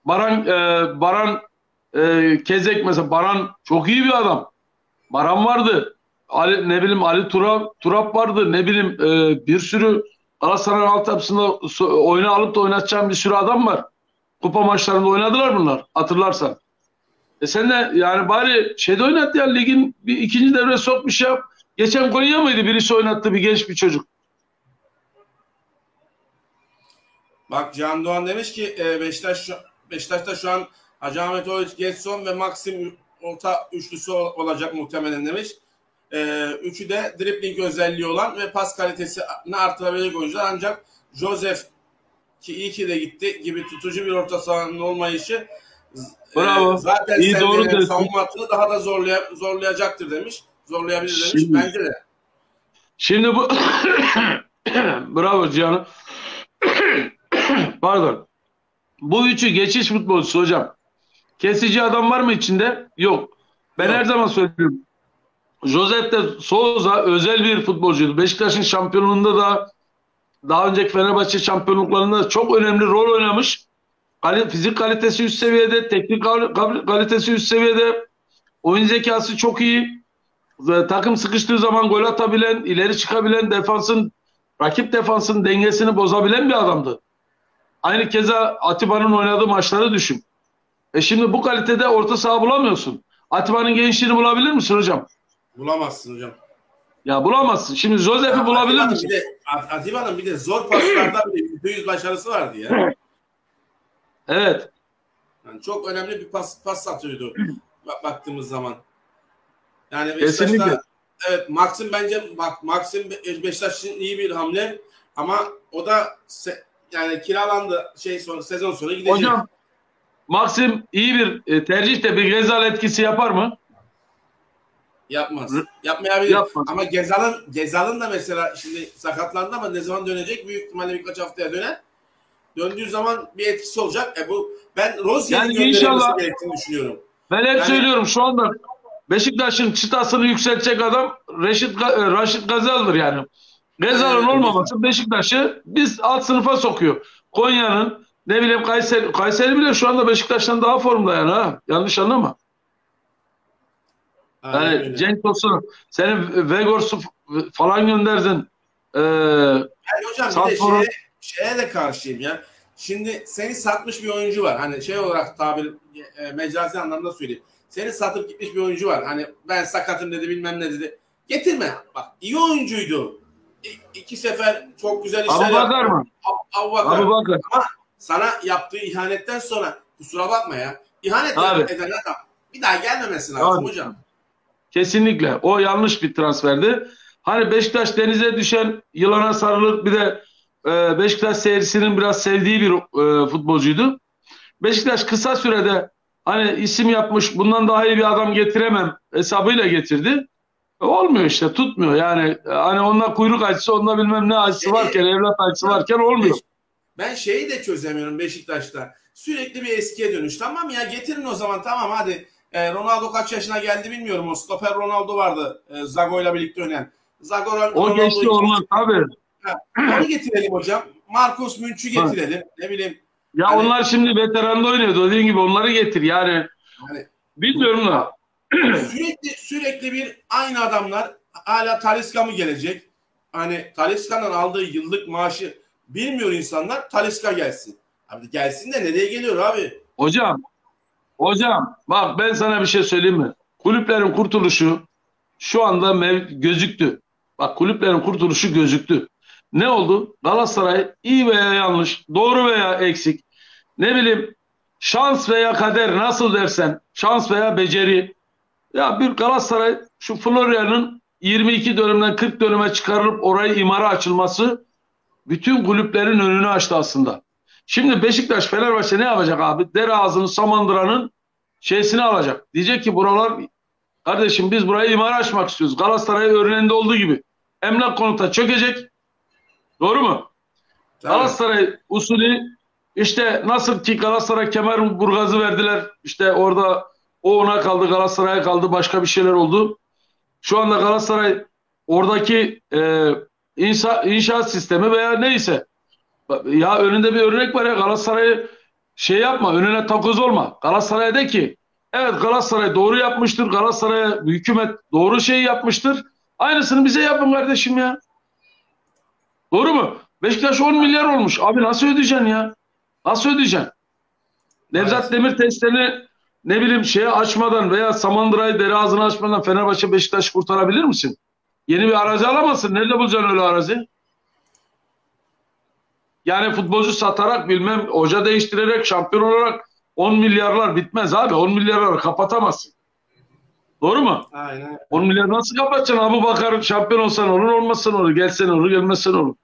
Baran Kezek, mesela Baran çok iyi bir adam. Baran vardı. Ali, ne bileyim Ali Turap vardı. Ne bileyim bir sürü Galatasaray'ın altyapısında oyunu alıp da oynatacağım bir sürü adam var. Kupa maçlarında oynadılar bunlar, hatırlarsan. Sen de yani bari şeyde oynat ya, ligin bir ikinci devre sokmuş ya. Geçen Konya mıydı? Birisi oynattı, bir genç bir çocuk. Bak Can Doğan demiş ki Beşiktaş'ta şu an Hacı Ahmet Oğuz, Getson ve Maxim orta üçlüsü olacak muhtemelen demiş. Üçü de dribbling özelliği olan ve pas kalitesini artırabilecek oyuncular, ancak Joseph ki iyi ki de gitti gibi tutucu bir orta sahanın olmayışı Bravo. zaten İyi, doğru savunma hattını daha da zorlayacaktır demiş. Zorlayabilir demiş. Bence de. Şimdi bu bravo Cihan'ım. Pardon. Bu üçü geçiş futbolcusu hocam. Kesici adam var mı içinde? Yok. Ben her zaman söylüyorum. Josep de Souza özel bir futbolcuydu. Beşiktaş'ın şampiyonluğunda da, daha önceki Fenerbahçe şampiyonluklarında da çok önemli rol oynamış. Fizik kalitesi üst seviyede, teknik kalitesi üst seviyede, oyun zekası çok iyi. Ve takım sıkıştığı zaman gol atabilen, ileri çıkabilen, rakip defansın dengesini bozabilen bir adamdı. Aynı keza Atiba'nın oynadığı maçları düşün. Şimdi bu kalitede orta saha bulamıyorsun. Atiba'nın gençliğini bulabilir misin hocam? Bulamazsın hocam. Ya bulamazsın. Şimdi Josef'i bulabilir misin? Atiba'nın bir de zor paslarda bile %100 başarısı vardı ya. Evet. Yani çok önemli bir pas atıyordu baktığımız zaman. Yani Kesinlikle. Beşiktaş'ta evet, Maxim bence Maxim Beşiktaş için iyi bir hamle ama o da yani kiralandı, sezon sonu gidecek. Hocam Maxim iyi bir tercih de bir Gezal etkisi yapar mı? Yapmaz. Yapmayabilir. Yapmaz. Ama Gezal'ın da mesela şimdi sakatlandı ama ne zaman dönecek? Büyük ihtimalle birkaç haftaya döner. Döndüğü zaman bir etkisi olacak. Ben Rozier'in gönderilmesi gerektiğini düşünüyorum. Ben hep söylüyorum, şu anda Beşiktaş'ın çıtasını yükseltecek adam Raşit Gazal'dır yani. Gazal'ın olmaması Beşiktaş'ı biz alt sınıfa sokuyor. Konya'nın, ne bileyim, Kayseri bile şu anda Beşiktaş'tan daha formda yani ha. Yanlış anlama. Yani Cenk Tosun, senin Vegors'u falan gönderdin. Yani hocam bir de şeye de karşıyım ya. Şimdi seni satmış bir oyuncu var. Hani şey olarak mecazi anlamda söyleyeyim. Seni satıp gitmiş bir oyuncu var. Hani ben sakatım dedi, bilmem ne dedi. Getirme. Bak iyi oyuncuydu. İki sefer çok güzel işler yaptı. Abubakar mı? Abubakar. Ama sana yaptığı ihanetten sonra kusura bakma ya. İhanet eden adam bir daha gelmemesi lazım hocam. Kesinlikle. O yanlış bir transferdi. Hani Beşiktaş denize düşen yılana sarılır, bir de Beşiktaş seyircisinin biraz sevdiği bir futbolcuydu. Beşiktaş kısa sürede hani isim yapmış, bundan daha iyi bir adam getiremem hesabıyla getirdi. Olmuyor işte, tutmuyor yani. Hani onunla kuyruk acısı, onunla bilmem ne acısı varken, evlat acısı varken olmuyor. Ben şeyi de çözemiyorum Beşiktaş'ta. Sürekli bir eskiye dönüş. Tamam ya, getirin o zaman, tamam hadi. Ronaldo kaç yaşına geldi bilmiyorum. O stoper Ronaldo vardı. Zago'yla birlikte oynayan. O geçti olmaz tabii. Onu getirelim hocam. Marcus Münch'ü getirelim. Ne bileyim. Ya hani, onlar şimdi veteranda oynuyordu. Dediğin gibi onları getir yani. Bilmiyorum da. Sürekli bir aynı adamlar. Hala Talisca mı gelecek? Hani Talisca'nın aldığı yıllık maaşı bilmiyor insanlar. Talisca gelsin. Abi gelsin de nereye geliyor abi? Hocam bak, ben sana bir şey söyleyeyim mi? Kulüplerin kurtuluşu şu anda gözüktü. Bak, kulüplerin kurtuluşu gözüktü. Ne oldu? Galatasaray iyi veya yanlış, doğru veya eksik, ne bileyim, şans veya kader, nasıl dersen, şans veya beceri. Ya bir Galatasaray, şu Florya'nın 22 dönümden 40 dönüme çıkarılıp orayı imara açılması bütün kulüplerin önünü açtı aslında. Şimdi Beşiktaş, Fenerbahçe ne yapacak abi? Dere ağzını, Samandıra'nın şeysini alacak. Diyecek ki buralar, kardeşim biz burayı imara açmak istiyoruz. Galatasaray örneğinde olduğu gibi. Emlak konuta çökecek. Doğru mu? Tabii. Galatasaray usulü işte, nasıl ki Galatasaray Kemerburgaz'ı verdiler. İşte orada o ona kaldı, Galatasaray'a kaldı, başka bir şeyler oldu. Şu anda Galatasaray oradaki inşaat sistemi veya neyse. Ya önünde bir örnek var ya, Galatasaray'ı şey yapma, önüne takoz olma. Galatasaray'a de ki evet, Galatasaray doğru yapmıştır. Galatasaray'a hükümet doğru şey yapmıştır. Aynısını bize yapın kardeşim ya. Doğru mu? Beşiktaş 10 milyar olmuş. Abi nasıl ödeyeceksin ya? Nasıl ödeyeceksin? Nevzat Demir testlerini ne bileyim şeye açmadan veya Samandıra'yı dere ağzını açmadan Fenerbahçe Beşiktaş kurtarabilir misin? Yeni bir arazi alamazsın. Nerede bulacaksın öyle arazi? Yani futbolcu satarak bilmem hoca değiştirerek şampiyon olarak 10 milyarlar bitmez abi. 10 milyarları kapatamazsın. Doğru mu? Aynen. 10 milyar nasıl kapatacaksın? Abu Bakar şampiyon olsan olur, olmazsan olur. Gelsen olur, gelmezsen olur.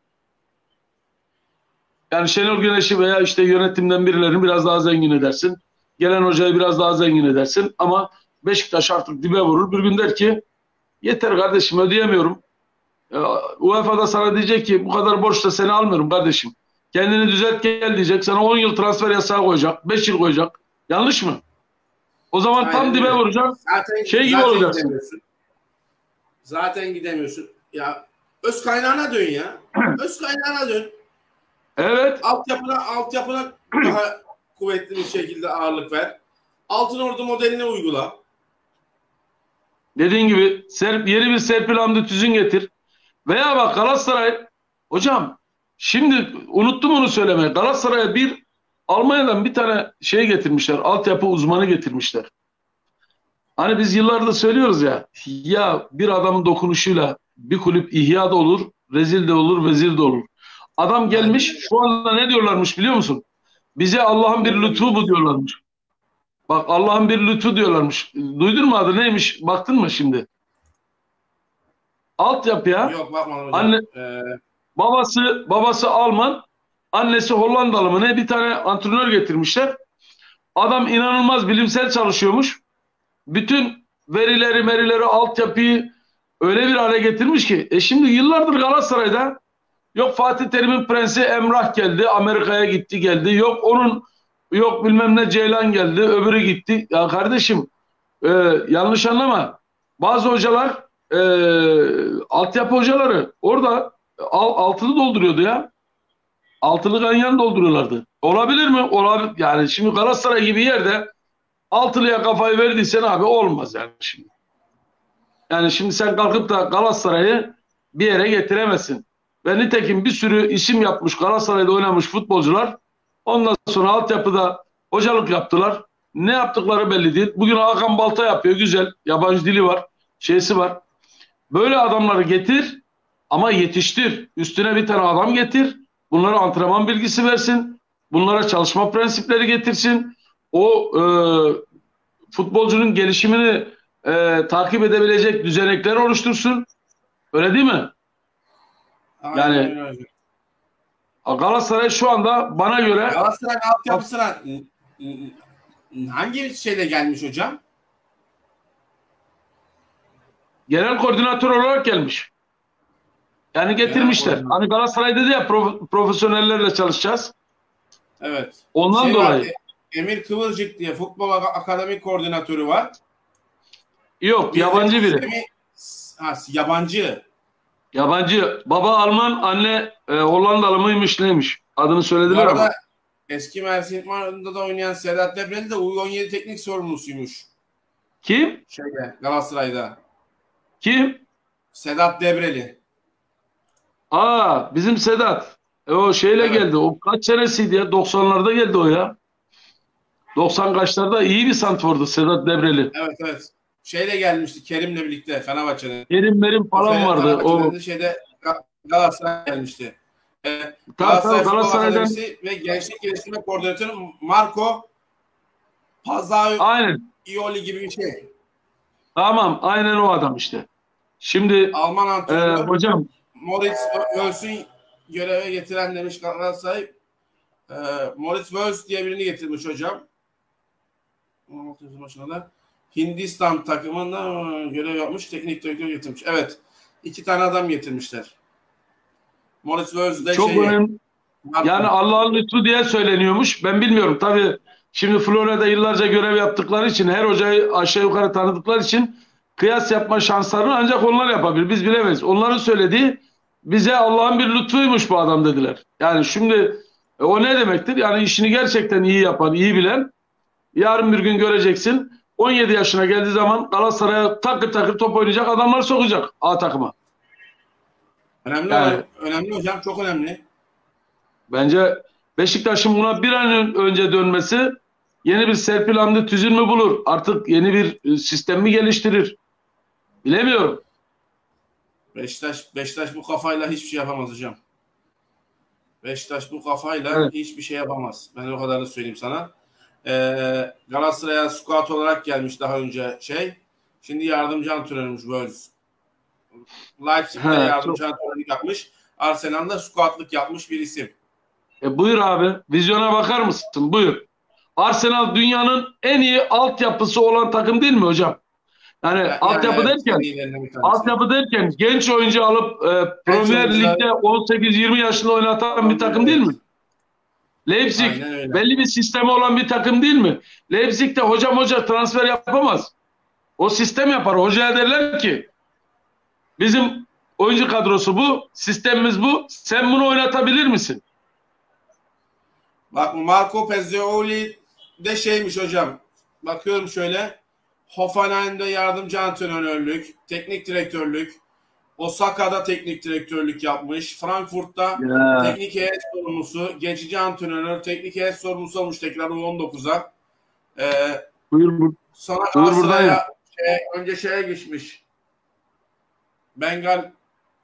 Yani Şenol Güneş'i veya işte yönetimden birilerini biraz daha zengin edersin. Gelen hocayı biraz daha zengin edersin. Ama Beşiktaş artık dibe vurur. Bir gün der ki yeter kardeşim ödeyemiyorum. UEFA da sana diyecek ki bu kadar borçla seni almıyorum kardeşim. Kendini düzelt gel diyecek. Sana 10 yıl transfer yasağı koyacak. 5 yıl koyacak. Yanlış mı? O zaman Aynen tam dibe öyle. vuracak. Zaten, Şey gibi zaten olacaksın. gidemiyorsun. Zaten gidemiyorsun. Ya öz kaynağına dön ya. Öz kaynağına dön. Evet. Altyapına daha kuvvetli bir şekilde ağırlık ver. Altınordu modelini uygula. Dediğin gibi yeni bir Serpil Hamdi Tüzün getir. Veya bak Galatasaray hocam şimdi unuttum onu söylemeye. Galatasaray'a Almanya'dan bir tane şey getirmişler. Altyapı uzmanı getirmişler. Hani biz yıllardır söylüyoruz ya bir adamın dokunuşuyla bir kulüp ihya da olur, rezil de olur, vezir de olur. Adam gelmiş şu anda ne diyorlarmış biliyor musun? Bize Allah'ın bir lütfu bu diyorlarmış. Bak Allah'ın bir lütfu diyorlarmış. Duydun mu adı neymiş? Baktın mı şimdi? Altyapıya Yok bakmadım hocam. anne, babası Alman, annesi Hollandalı mı ne bir tane antrenör getirmişler. Adam inanılmaz bilimsel çalışıyormuş. Bütün verileri, altyapıyı öyle bir hale getirmiş ki. Şimdi yıllardır Galatasaray'da yok Fatih Terim'in prensi Emrah geldi, Amerika'ya gitti geldi. Yok bilmem ne Ceylan geldi, öbürü gitti. Ya kardeşim yanlış anlama. Bazı hocalar altyapı hocaları orada altılı dolduruyordu ya. Altılı ganyan dolduruyorlardı. Olabilir mi? Olabilir. Yani şimdi Galatasaray gibi yerde altılıya kafayı verdiysen abi olmaz yani şimdi. Yani şimdi sen kalkıp da Galatasaray'ı bir yere getiremezsin. Ve nitekim bir sürü isim yapmış Galatasaray'da oynamış futbolcular ondan sonra altyapıda hocalık yaptılar. Ne yaptıkları belli değil. Bugün Hakan Balta yapıyor güzel. Yabancı dili var. Şeysi var. Böyle adamları getir ama yetiştir. Üstüne bir tane adam getir. Bunlara antrenman bilgisi versin. Bunlara çalışma prensipleri getirsin. O futbolcunun gelişimini takip edebilecek düzenekler oluştursun. Öyle değil mi? Yani Galatasaray şu anda bana göre Galatasaray altyapısına hangi şeyle gelmiş hocam? genel koordinatör olarak gelmiş. Yani getirmişler. Hani Galatasaray dedi ya profesyonellerle çalışacağız. Evet. Ondan dolayı. Var, Emir Kıvırcık diye futbol akademi koordinatörü var. Yok yabancı biri. Yabancı. Yabancı. Baba Alman, anne Hollandalı mıymış neymiş? Adını söylediler ama. Eski Mersin İdmanı'nda da oynayan Sedat Debreli de U17 teknik sorumlusuymuş. Kim? Galatasaray'da. Kim? Sedat Debreli. Bizim Sedat. O şeyle geldi. O kaç senesiydi ya? 90'larda geldi o ya. 90 kaçlarda iyi bir santrfordu Sedat Debreli. Evet. Şeyle gelmişti Kerim'le birlikte Fenerbahçe'de. Kerim falan vardı. O Galatasaray gelmişti. Galatasaray'dan Futbol Akademisi ve Gençlik Geliştirme Koordinatörü Marco Pazzaglioli gibi bir şey. Tamam, aynen o adam işte. Şimdi Alman antrenör hocam Moritz Wölf'ün göreve getiren demiş Galatasaray. Moritz Wölf diye birini getirmiş hocam. Hindistan takımında görev yapmış, teknik direktör getirmiş. Evet. 2 tane adam getirmişler. Moritz Wölf de çok önemli. Yani Allah'ın lütfu diye söyleniyormuş. Ben bilmiyorum. Tabii şimdi Florya'da yıllarca görev yaptıkları için her hocayı aşağı yukarı tanıdıkları için kıyas yapma şanslarını ancak onlar yapabilir. Biz bilemeyiz. Onların söylediği bize Allah'ın bir lütfuymuş bu adam dediler. Yani şimdi o ne demektir? Yani işini gerçekten iyi yapan, iyi bilen yarın bir gün göreceksin 17 yaşına geldiği zaman Galatasaray'a takır takır top oynayacak adamlar sokacak A takıma. Önemli hocam. Çok önemli. Bence Beşiktaş'ın buna bir an önce dönmesi, yeni bir Serpil Hamdi Tüzün mü bulur? Artık yeni bir sistem mi geliştirir? Bilemiyorum. Beşiktaş bu kafayla hiçbir şey yapamaz hocam. Beşiktaş bu kafayla Evet. hiçbir şey yapamaz. Ben o kadarını söyleyeyim sana. Galatasaray'a scout olarak gelmiş daha önce şey. Şimdi yardımcı antrenörmüş böyle. Leipzig'te Çok. yardımcı antrenörlük yapmış. Arsenal'da scoutlık yapmış bir isim. Buyur abi. Vizyona bakar mısın? Buyur. Arsenal dünyanın en iyi altyapısı olan takım değil mi hocam? Yani Yani altyapı evet, en derken iyilerinden bir tanesi. altyapı derken genç oyuncu alıp Genç Premier oyuncular, Lig'de 18-20 yaşında oynatan bir takım değil mi? evet. Leipzig Aynen öyle. belli bir sistemi olan bir takım değil mi? Leipzig'te hoca transfer yapamaz. O sistem yapar. Hocaya derler ki bizim oyuncu kadrosu bu, sistemimiz bu. Sen bunu oynatabilir misin? Bak Marco Pezzoli de şeymiş hocam. Bakıyorum şöyle. Hoffenheim'de yardımcı antrenörlük, teknik direktörlük, Osaka'da teknik direktörlük yapmış. Frankfurt'ta Ya, teknik heyet sorumlusu, geçici antrenör, teknik heyet sorumlusu olmuş tekrar U19'a. Ee, buyur, Sonra buyur buradayım. Galatasaray'a önce şeye geçmiş. Bengal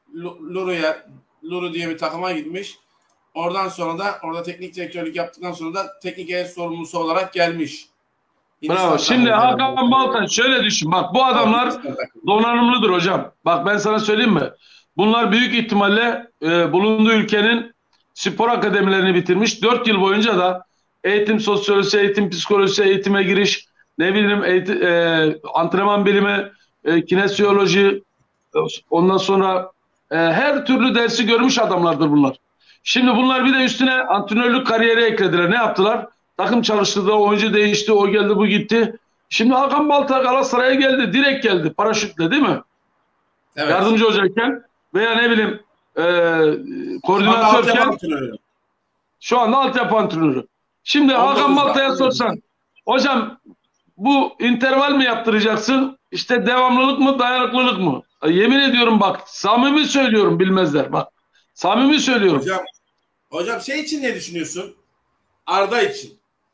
Luru diye bir takıma gitmiş. Oradan sonra da orada teknik direktörlük yaptıktan sonra da teknik heyet sorumlusu olarak gelmiş. Bravo. Hindistan Şimdi takımı herhalde. Hakan Baltan şöyle düşün. Bak bu adamlar Hindistan takımı. donanımlıdır hocam. Bak ben sana söyleyeyim mi? Bunlar büyük ihtimalle bulunduğu ülkenin spor akademilerini bitirmiş. 4 yıl boyunca da eğitim sosyolojisi, eğitim psikolojisi, eğitime giriş, ne bileyim antrenman bilimi, kinesiyoloji, ondan sonra her türlü dersi görmüş adamlardır bunlar. Şimdi bunlar bir de üstüne antrenörlük kariyeri eklediler. Ne yaptılar? Takım çalıştırdı, oyuncu değişti, o geldi, bu gitti. Şimdi Hakan Balta Galatasaray'a geldi, direkt geldi, paraşütle değil mi? Evet. Yardımcı hocayken veya ne bileyim Şu anda altyapı koordinatörken antrenörü. şu anda altyapı antrenörü. Şimdi Hakan 19'da. Balta'ya sorsan, hocam bu interval mi yaptıracaksın? İşte devamlılık mı, dayanıklılık mı? Yemin ediyorum bak, samimi söylüyorum, bilmezler. Bak, samimi söylüyorum. Hocam şey için ne düşünüyorsun? Arda için.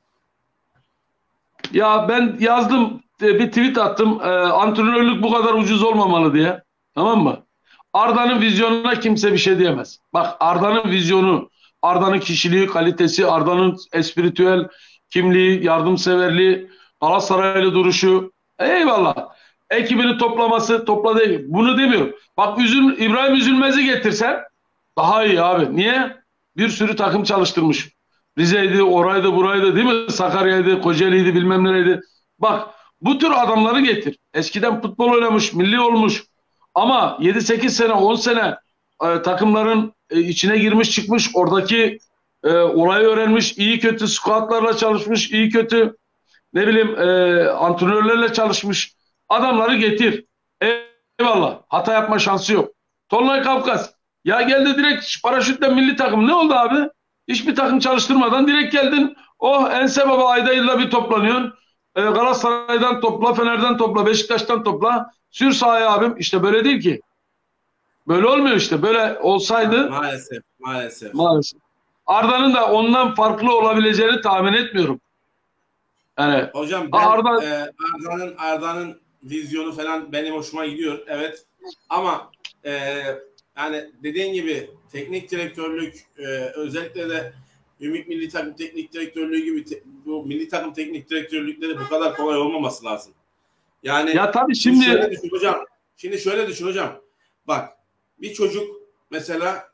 Ya ben yazdım, bir tweet attım. Antrenörlük bu kadar ucuz olmamalı diye. Tamam mı? Arda'nın vizyonuna kimse bir şey diyemez. Bak Arda'nın vizyonu, Arda'nın kişiliği, kalitesi, Arda'nın espritüel kimliği, yardımseverliği, Galatasaraylı duruşu. Eyvallah. Ekibini toplaması, topladı. Bunu demiyorum. Bak İbrahim Üzülmez'i getirsen daha iyi abi. Niye? Bir sürü takım çalıştırmış. Rize'ydi, oraydı, buraydı değil mi? Sakarya'ydı, Kocaeli'ydi, bilmem nereydi. Bak bu tür adamları getir. Eskiden futbol oynamış, milli olmuş. Ama 7-8 sene, 10 sene takımların içine girmiş çıkmış. Oradaki olayı öğrenmiş. İyi kötü squadlarla çalışmış. İyi kötü ne bileyim antrenörlerle çalışmış. Adamları getir. Eyvallah. Hata yapma şansı yok. Tolunay Kafkas. Ya geldi direkt paraşütle milli takım. Ne oldu abi? Hiçbir takım çalıştırmadan direkt geldin. Oh ense baba ayda yılda bir toplanıyorsun. Galatasaray'dan topla, Fener'den topla, Beşiktaş'tan topla. Sür sahaya abim. İşte böyle değil ki. Böyle olmuyor işte. Böyle olsaydı Maalesef. Maalesef. maalesef. Arda'nın da ondan farklı olabileceğini tahmin etmiyorum. Yani Hocam Arda Arda'nın vizyonu falan benim hoşuma gidiyor. Evet. Ama yani dediğin gibi teknik direktörlük özellikle de Ümit Milli Takım Teknik Direktörlüğü gibi bu milli takım teknik direktörlükleri bu kadar kolay olmaması lazım. Yani ya tabii şimdi şimdi şöyle düşün hocam. Şimdi şöyle düşün hocam. Bak bir çocuk mesela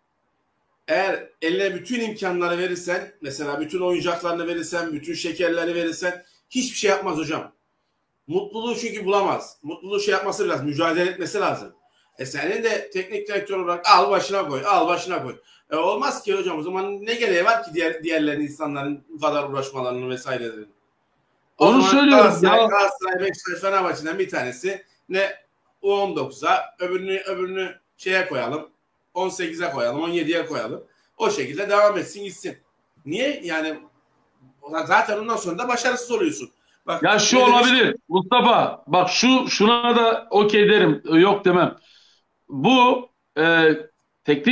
eğer eline bütün imkanları verirsen, mesela bütün oyuncaklarını verirsen, bütün şekerleri verirsen hiçbir şey yapmaz hocam. Mutluluğu çünkü bulamaz. Mutluluğu şey yapması lazım, mücadele etmesi lazım. Senin de teknik direktör olarak al başına koy, al başına koy. Olmaz ki hocam, o zaman ne gereği var ki diğerlerin insanların bu kadar uğraşmalarının vesairelerin. O onu zaman söylüyorum ya. Galatasaray, Beşiktaş, Fenerbahçe'den bir tanesi ne U19'a öbürünü şeye koyalım. 18'e koyalım, 17'ye koyalım. O şekilde devam etsin gitsin. Niye? Yani zaten ondan sonra da başarısız oluyorsun. Bak, Ya şu ne demiş? olabilir Mustafa. Bak şuna da okey derim. Yok demem. Bu teknik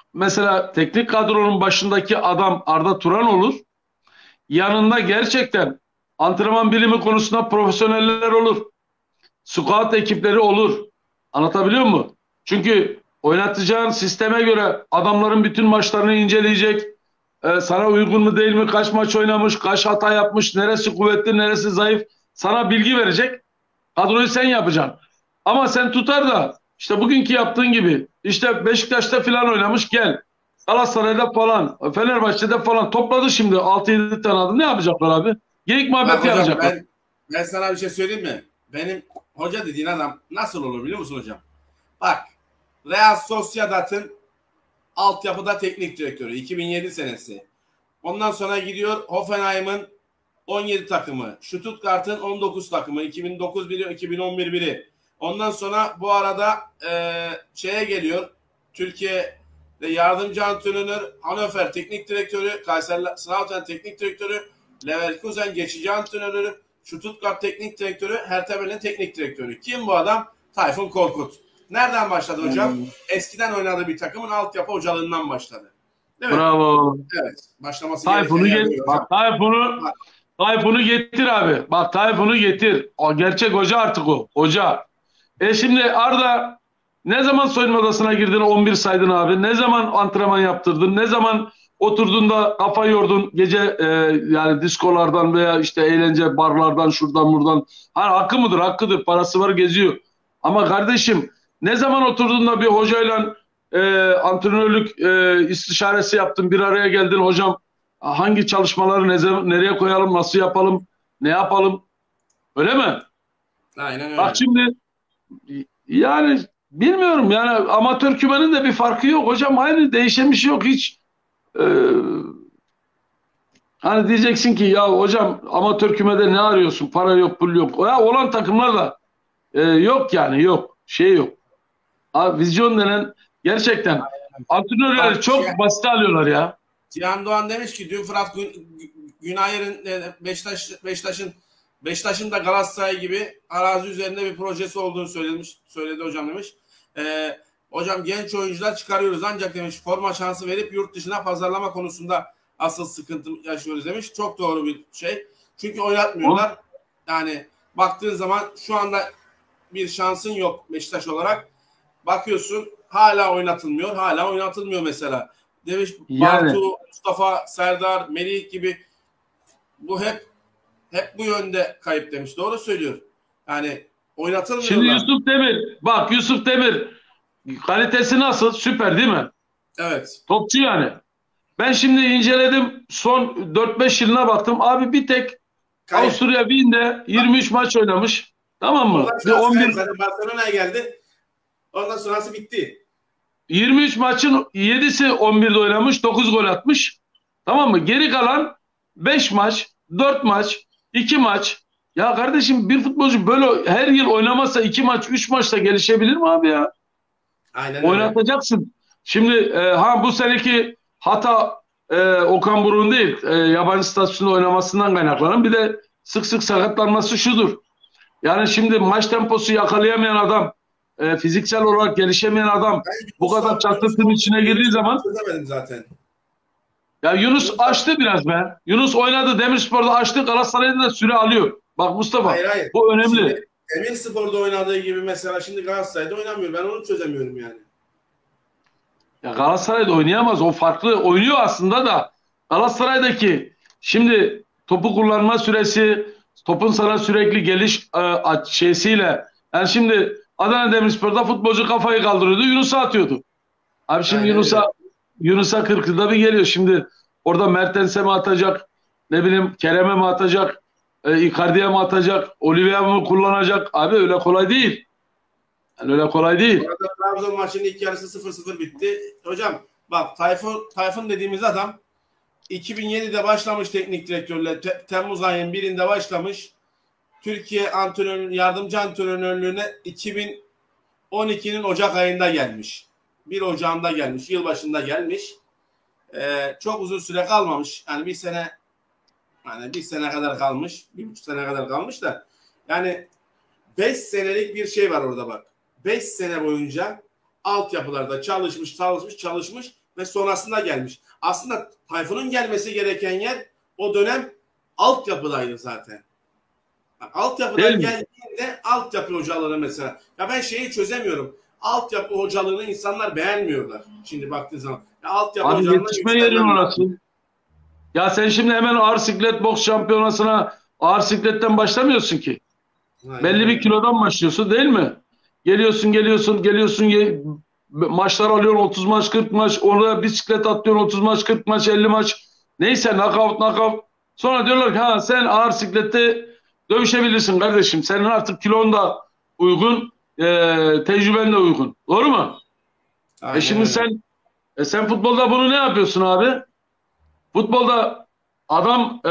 mesela teknik kadronun başındaki adam Arda Turan olur. Yanında gerçekten antrenman bilimi konusunda profesyoneller olur. Scout ekipleri olur. Anlatabiliyor muyum? Çünkü oynatacağın sisteme göre adamların bütün maçlarını inceleyecek. Sana uygun mu değil mi? Kaç maç oynamış? Kaç hata yapmış? Neresi kuvvetli? Neresi zayıf? Sana bilgi verecek. Kadroyu sen yapacaksın. Ama sen tutar da işte bugünkü yaptığın gibi işte Beşiktaş'ta falan oynamış gel. Galatasaray'da falan, Fenerbahçe'de falan topladı şimdi 6-7 tane adı. Ne yapacaklar abi? Geyik Bak muhabbeti hocam, yapacaklar. ben sana bir şey söyleyeyim mi? Benim hoca dediğin adam nasıl olur biliyor musun hocam? Bak, Real Sociedad'ın altyapıda teknik direktörü 2007 senesi. Ondan sonra gidiyor Hoffenheim'ın 17 takımı, Stuttgart'ın 19 takımı, 2009 biri, 2011 biri. Ondan sonra bu arada şeye geliyor. Türkiye'de yardımcı antrenör, Hannover teknik direktörü, Kaiserslautern teknik direktörü, Leverkusen geçici antrenörü, Stuttgart teknik direktörü, Hertha Berlin teknik direktörü. Kim bu adam? Tayfun Korkut. Nereden başladı hocam? Eskiden oynadığı bir takımın altyapı hocalığından başladı. Değil mi? Bravo. Evet. Başlaması gereken Tayfun'u yerde get hocam. bak Tayfun'u getir abi. Bak Tayfun'u getir. O gerçek hoca artık o. Hoca. Şimdi Arda ne zaman soyunma odasına girdin 11 saydın abi? Ne zaman antrenman yaptırdın? Ne zaman oturdun da kafa yordun gece yani diskolardan veya işte eğlence barlardan şuradan buradan. Hani hakkı mıdır? Hakkıdır. Parası var geziyor. Ama kardeşim ne zaman oturdun da bir hocayla antrenörlük istişaresi yaptın bir araya geldin hocam hangi çalışmaları nereye koyalım nasıl yapalım ne yapalım öyle mi? Aynen Bak öyle. şimdi yani bilmiyorum yani amatör kümenin de bir farkı yok hocam aynı değişen bir şey yok hiç. Ee, Hani diyeceksin ki ya hocam amatör kümede ne arıyorsun para yok pul yok ya olan takımlar da yok yani yok şey yok. Abi vizyon denen gerçekten antrenörleri Bak çok basit alıyorlar ya. Cihan Doğan demiş ki dün Fırat Günayır'ın Beşiktaş'ın da Galatasaray gibi arazi üzerinde bir projesi olduğunu söyledi hocam demiş. Hocam genç oyuncular çıkarıyoruz ancak demiş forma şansı verip yurt dışına pazarlama konusunda asıl sıkıntı yaşıyoruz demiş. Çok doğru bir şey. Çünkü O, oynatmıyorlar. Yani baktığın zaman şu anda bir şansın yok Beşiktaş olarak. Bakıyorsun hala oynatılmıyor. Hala oynatılmıyor mesela. Demiş yani Bartu, Mustafa, Serdar, Melih gibi bu hep bu yönde kayıp demiş. Doğru söylüyor. Yani şimdi oynatılmıyorlar. Yusuf Demir bak Yusuf Demir kalitesi nasıl süper değil mi? Evet. Topçu yani. Ben şimdi inceledim son 4-5 yılına baktım. Abi bir tek Kayıp. Avusturya Wien'de 23 maç oynamış. Tamam mı? Oradan Bir şansı kayıp. 11 Zaten Barcelona'ya geldi. Ondan sonrası bitti. 23 maçın 7'si 11'de oynamış, 9 gol atmış. Tamam mı? Geri kalan 5 maç, 4 maç, 2 maç. Ya kardeşim bir futbolcu böyle her yıl oynamazsa 2 maç, 3 maçta gelişebilir mi abi ya? Aynen öyle. Oynatacaksın. Şimdi bu seneki hata Okan Buruk'un değil, yabancı statüsünde oynamasından kaynaklanan bir de sık sık sakatlanması şudur. Yani şimdi maç temposu yakalayamayan adam, fiziksel olarak gelişemeyen adam Ben bu kadar Yunus çatırtının içine Topçu'yu girdiği zaman çözemedim zaten. ya Yunus Yunus açtı biraz be. Yunus oynadı Demirspor'da açtı Galatasaray'da da süre alıyor. Bak Mustafa hayır hayır. bu önemli. Şimdi Emirspor'da oynadığı gibi mesela şimdi Galatasaray'da oynamıyor. Ben onu çözemiyorum yani. Ya Galatasaray'da oynayamaz. O farklı oynuyor aslında da Galatasaray'daki şimdi topu kullanma süresi, topun sana sürekli geliş şeysiyle yani şimdi Adana Demirspor'da futbolcu kafayı kaldırıyordu, Yunus'a atıyordu. Abi şimdi Aynen öyle. Yunus'a 40 yılda bir geliyor. Şimdi orada Mertens'e mi atacak? Ne bileyim Kerem'e mi atacak? Icardi'ye mi atacak? Oliveira mı kullanacak? Abi öyle kolay değil. Yani öyle kolay değil. Orada Trabzon maçının ilk yarısı 0-0 bitti. Hocam bak Tayfun dediğimiz adam 2007'de başlamış teknik direktörle. Temmuz ayının birinde başlamış. Türkiye yardımcı antrenörlüğüne 2012'nin Ocak ayında gelmiş. 1 Ocağı'nda gelmiş. Yılbaşında gelmiş. Çok uzun süre kalmamış. Yani bir sene kadar kalmış. 1,5 sene kadar kalmış da. Yani 5 senelik bir şey var orada bak. 5 sene boyunca altyapılarda çalışmış ve sonrasında gelmiş. Aslında Tayfun'un gelmesi gereken yer o dönem altyapıdaydı zaten. Altyapıdan geldiğinde altyapı hocaları mesela. Ya ben şeyi çözemiyorum. Altyapı hocalığını insanlar beğenmiyorlar. Şimdi baktığın zaman. Ya altyapı Abi yetişme yerin orası. Ya sen şimdi hemen ağır siklet boks şampiyonasına ağır sikletten başlamıyorsun ki. Aynen. Belli bir kilodan başlıyorsun değil mi? Geliyorsun maçlar alıyorsun 30 maç 40 maç, orada bisiklet atlıyorsun 30 maç 40 maç 50 maç. Neyse knockout. Sonra diyorlar ki ha sen ağır siklette dövüşebilirsin kardeşim. Senin artık kilon da uygun, tecrüben de uygun. Doğru mu? Aynen Şimdi öyle. sen futbolda bunu ne yapıyorsun abi? Futbolda adam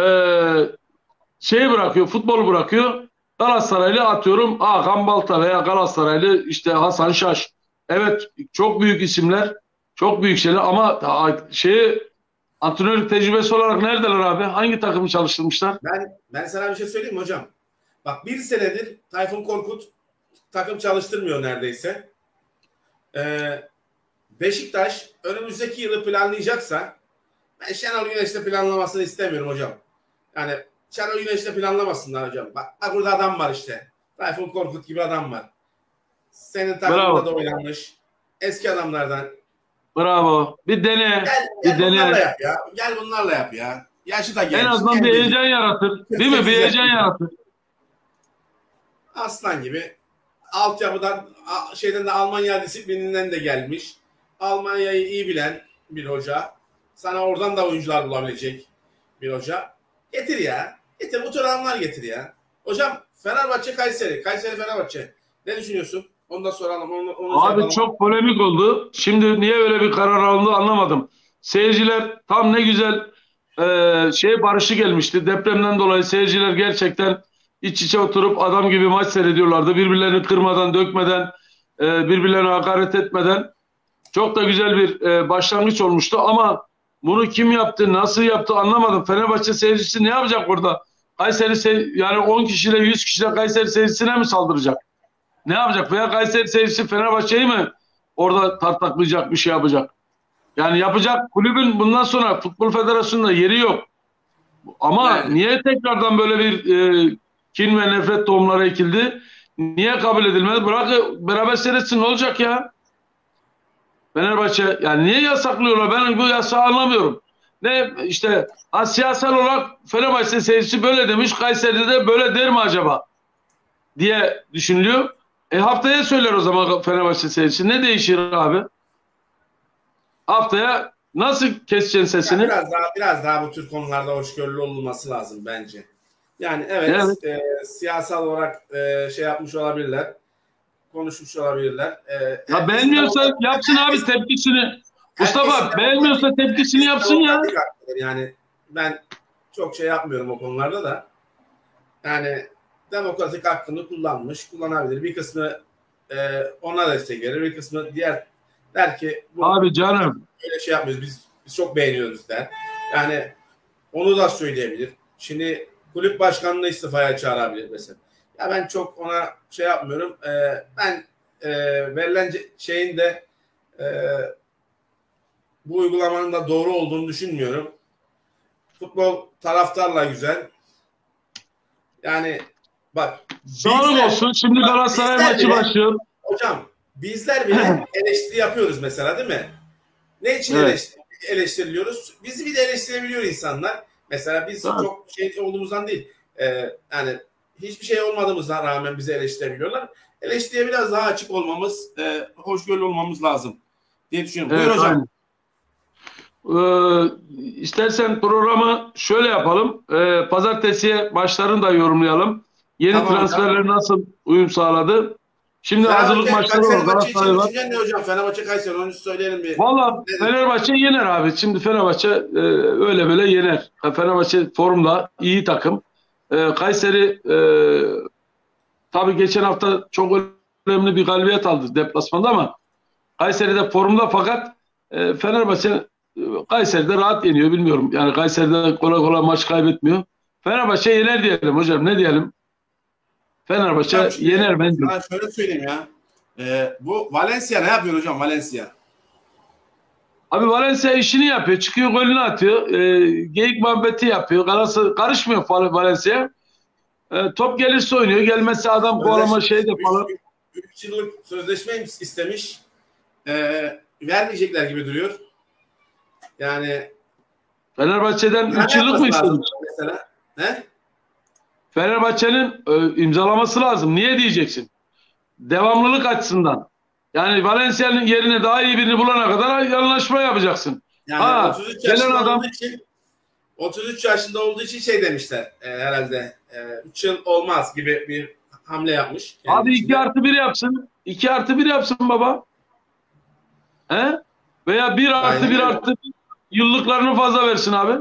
futbolu bırakıyor. Galatasaraylı atıyorum Hakan Balta veya Galatasaraylı işte Hasan Şaş. Evet çok büyük isimler, çok büyük şeyler ama antrenörlük tecrübesi olarak neredeler abi? Hangi takımı çalıştırmışlar? Ben sana bir şey söyleyeyim mi hocam? Bak bir senedir Tayfun Korkut takım çalıştırmıyor neredeyse. Beşiktaş önümüzdeki yılı planlayacaksa ben Şenol Güneş'te planlamasını istemiyorum hocam. Yani Şenol Güneş'te planlamasınlar hocam. Bak burada adam var işte. Tayfun Korkut gibi adam var. Senin takımında da oynanmış. Eski adamlardan. Bravo. Bir dene. Gel bunlarla yap ya. Gel bunlarla yap ya. Yaşı da genç. En azından bir heyecan yaratır. Değil mi? Bir heyecan yaratır. Aslan gibi. Altyapıdan de Almanya disiplininden de gelmiş. Almanya'yı iyi bilen bir hoca. Sana oradan da oyuncular bulabilecek bir hoca. Getir ya. Getir bu tür adamlar getir ya. Hocam Fenerbahçe Kayseri. Kayseri Fenerbahçe. Ne düşünüyorsun? Onu da soralım. Abi çok polemik oldu. Şimdi niye öyle bir karar alındı anlamadım. Seyirciler tam ne güzel barışı gelmişti. Depremden dolayı seyirciler gerçekten iç içe oturup adam gibi maç seyrediyorlardı. Birbirlerini kırmadan, dökmeden, birbirlerine hakaret etmeden. Çok da güzel bir başlangıç olmuştu ama bunu kim yaptı, nasıl yaptı anlamadım. Fenerbahçe seyircisi ne yapacak burada? Yani 10 kişiyle 100 kişiyle Kayseri seyircisine mi saldıracak? Ne yapacak? Veya Kayseri seyircisi Fenerbahçe'yi mi orada tartaklayacak, bir şey yapacak? Yani yapacak kulübün bundan sonra Futbol Federasyonu'nda yeri yok. Ama niye tekrardan böyle bir kin ve nefret tohumları ekildi? Niye kabul edilmedi? Bırak beraber seyretsin ne olacak ya? Fenerbahçe yani niye yasaklıyorlar? Ben bu yasağı anlamıyorum. Ne işte siyasal olarak Fenerbahçe seyircisi böyle demiş, Kayseri'de de böyle der mi acaba diye düşünülüyor. Haftaya söyler o zaman Fenerbahçe seyircisi. Ne değişir abi? Haftaya nasıl keseceksin sesini? Biraz daha bu tür konularda hoşgörülü olunması lazım bence. Yani evet. Siyasal olarak yapmış olabilirler. Konuşmuş olabilirler. Ya beğenmiyorsa yapsın abi tepkisini. Mustafa beğenmiyorsa tepkisini yapsın ya. Yani ben çok yapmıyorum o konularda da. Yani demokratik hakkını kullanabilir. Bir kısmı ona destek verir, bir kısmı der ki abi canım öyle yapmıyoruz. Biz çok beğeniyoruz der. Yani onu da söyleyebilir. Şimdi kulüp başkanını istifaya çağırabilir mesela. Ya ben çok ona yapmıyorum. Ben verilen şeyin de bu uygulamanın da doğru olduğunu düşünmüyorum. Futbol taraftarla güzel. Yani bak. Sağlık olsun. Şimdi Galatasaray maçı başlıyor. Hocam bizler bile eleştiri yapıyoruz mesela değil mi? Ne için eleştiriliyoruz? Bizi bir de eleştirebiliyor insanlar. Mesela biz çok olduğumuzdan değil. Yani hiçbir şey olmadığımızdan rağmen bizi eleştirebiliyorlar. Eleştiriye biraz daha açık olmamız, hoşgörülü olmamız lazım diye düşünüyorum. Buyur hocam. İstersen programı şöyle yapalım. Pazartesiye maçlarını da yorumlayalım. Yeni transferler nasıl uyum sağladı? Şimdi hazırlık maçları var. Galatasaray var. Ne hocam? Fenerbahçe Kayseri onu söyleyelim bir. Valla Fenerbahçe yener abi. Şimdi Fenerbahçe öyle böyle yener. Fenerbahçe formda iyi takım. Kayseri tabii geçen hafta çok önemli bir galibiyet aldı deplasmanda ama Kayseri'de formda fakat Fenerbahçe Kayseri'de rahat yeniyor bilmiyorum. Yani Kayseri'de kolay kolay maç kaybetmiyor. Fenerbahçe yener diyelim hocam. Ne diyelim? Fenerbahçe yener bence. Ben şöyle söyleyeyim ya. Bu Valencia ne yapıyor hocam Valencia? Abi Valencia işini yapıyor. Çıkıyor golünü atıyor. Geyik muhabbeti yapıyor. Galatasaray karışmıyor falan Valencia'ya. Top gelirse oynuyor. Gelmezse adam kovalama Sözleşme şeyde falan. 3 yıllık sözleşme istemiş. Vermeyecekler gibi duruyor. Yani Fenerbahçe'den ne 3 yıllık mı yapması lazım istemiş? mesela? He? Fenerbahçe'nin imzalaması lazım. Niye diyeceksin? Devamlılık açısından. Yani Valencia'nın yerine daha iyi birini bulana kadar anlaşma yapacaksın. Yani Ha, 33 gelen yaşında adam olduğu için 33 yaşında olduğu için şey demişler herhalde 3 yıl olmaz gibi bir hamle yapmış kendi abi 2 içinde. artı 1 yapsın. 2 artı 1 yapsın baba. He? Veya 1 artı Aynen 1 öyle. artı 1 yıllıklarını fazla versin abi.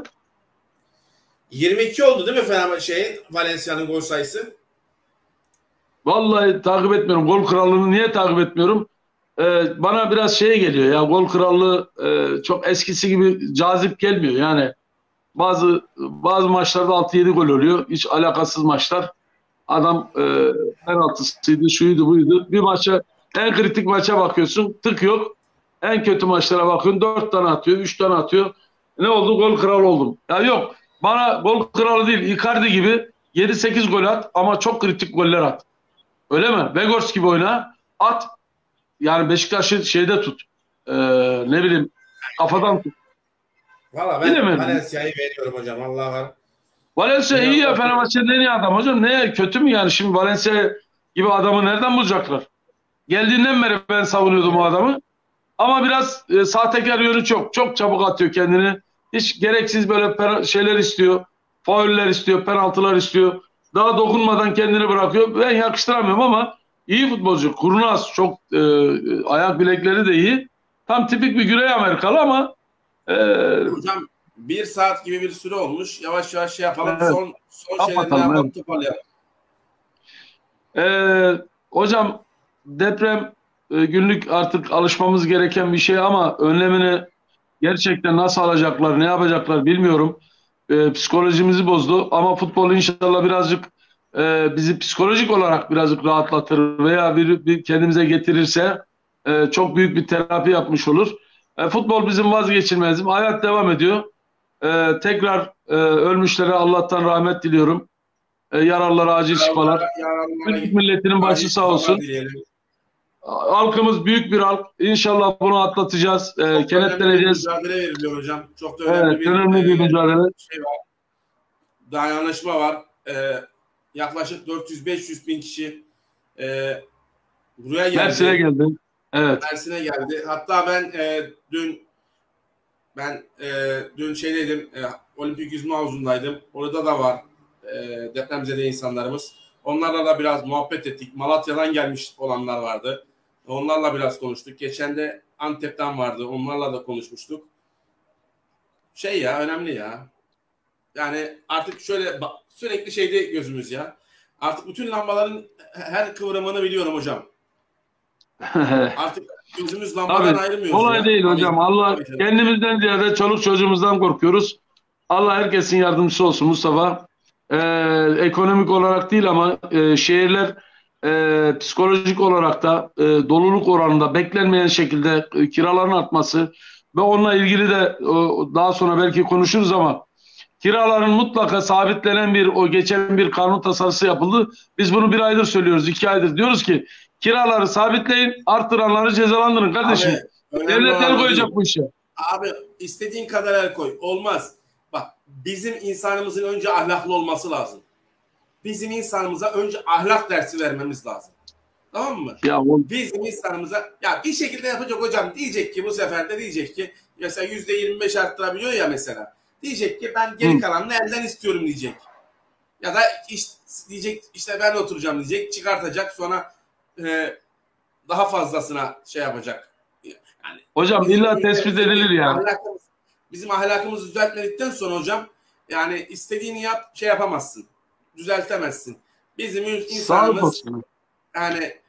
22 oldu değil mi Fenerbahçe Valencia'nın gol sayısı? Vallahi takip etmiyorum. Gol krallığını niye takip etmiyorum? Bana biraz şey geliyor ya, gol krallığı çok eskisi gibi cazip gelmiyor. Yani bazı maçlarda 6-7 gol oluyor. Hiç alakasız maçlar. Adam penaltısıydı, şuydu, buydu. Bir maça, en kritik maça bakıyorsun, tık yok. En kötü maçlara bakıyorsun, 4 tane atıyor, 3 tane atıyor. Ne oldu? Gol kralı oldum. Ya yok, bana gol kralı değil, Icardi gibi 7-8 gol at ama çok kritik goller at. Öyle mi? Vegors gibi oyna, at. Yani Beşiktaş'ı şeyde tut. Ee, ne bileyim, kafadan tut. Valla ben Bilemedim. Valencia'yı veriyorum hocam. Allah var. Valencia iyi ya, İnanılmaz. Fenerbahçe'nin en iyi adam hocam. Ne kötü mü yani? Şimdi Valencia gibi adamı nereden bulacaklar? Geldiğinden beri ben savunuyordum o adamı. Ama biraz sahtekar yönü çok. Çok çabuk atıyor kendini. Hiç gereksiz böyle şeyler istiyor. Fauller istiyor, penaltılar istiyor. Daha dokunmadan kendini bırakıyor. Ben yakıştıramıyorum ama iyi futbolcu. Kurnaz, çok ayak bilekleri de iyi. Tam tipik bir Güney Amerikalı ama e, Hocam bir saat gibi bir süre olmuş. Yavaş yavaş şey yapalım. evet, Son şeyleri ne kapatalım. yapalım Evet. toparlayalım. Hocam deprem günlük artık alışmamız gereken bir şey ama önlemini gerçekten nasıl alacaklar, ne yapacaklar bilmiyorum. Psikolojimizi bozdu ama futbol inşallah birazcık bizi psikolojik olarak birazcık rahatlatır veya bir kendimize getirirse çok büyük bir terapi yapmış olur. Futbol bizim vazgeçilmezim. Hayat devam ediyor. Tekrar ölmüşlere Allah'tan rahmet diliyorum. Yaralılara acil şifalar. Yaralılara Türk milletinin başı acil sağ şifalar olsun. dileyelim. Halkımız büyük bir halk. İnşallah bunu atlatacağız. Çok da önemli bir Kenetleneceğiz. mücadele veriliyor hocam. Çok da önemli Evet, bir önemli bir mücadele. şey var. Dayanışma var. Yaklaşık 400-500 bin kişi buraya Mersin'e geldi. geldi. Evet. Mersin'e geldi. Hatta dün şeydeydim. Olimpik yüzme havuzundaydım. Orada da var depremzede insanlarımız. Onlarla da biraz muhabbet ettik. Malatya'dan gelmiş olanlar vardı. Onlarla biraz konuştuk. Geçen de Antep'ten vardı. Onlarla da konuşmuştuk. Şey ya önemli ya. Yani artık şöyle sürekli şeyde gözümüz ya. Artık bütün lambaların her kıvrımını biliyorum hocam. Artık gözümüz lambadan Tabii. ayrılmıyoruz Kolay ya. değil Hani hocam. Allah tabii canım. kendimizden ziyade çoluk çocuğumuzdan korkuyoruz. Allah herkesin yardımcısı olsun Mustafa. Ekonomik olarak değil ama şehirler psikolojik olarak da doluluk oranında beklenmeyen şekilde kiraların artması ve onunla ilgili de daha sonra belki konuşuruz ama kiraların mutlaka sabitlenen o geçen bir kanun tasarısı yapıldı. Biz bunu 1 aydır söylüyoruz, 2 aydır. Diyoruz ki kiraları sabitleyin, arttıranları cezalandırın Abi kardeşim. önemli Devlet olan el o koyacak değil. bu işe. Abi istediğin kadar el koy. Olmaz. Bak bizim insanımızın önce ahlaklı olması lazım. Bizim insanımıza önce ahlak dersi vermemiz lazım. Tamam mı? Ya Bizim insanımıza ya bir şekilde yapacak hocam. Diyecek ki bu sefer de diyecek ki mesela %25 arttırabiliyor ya mesela. Diyecek ki ben geri kalanını elden istiyorum diyecek. Ya da diyecek işte ben oturacağım diyecek. Çıkartacak sonra daha fazlasına şey yapacak. Yani hocam bizim illa tespit edilir ülkemizdeki yani. bizim ahlakımızı düzeltmedikten sonra hocam yani istediğini yap şey yapamazsın. Düzeltemezsin. Bizim Sağlık insanımız olsun. yani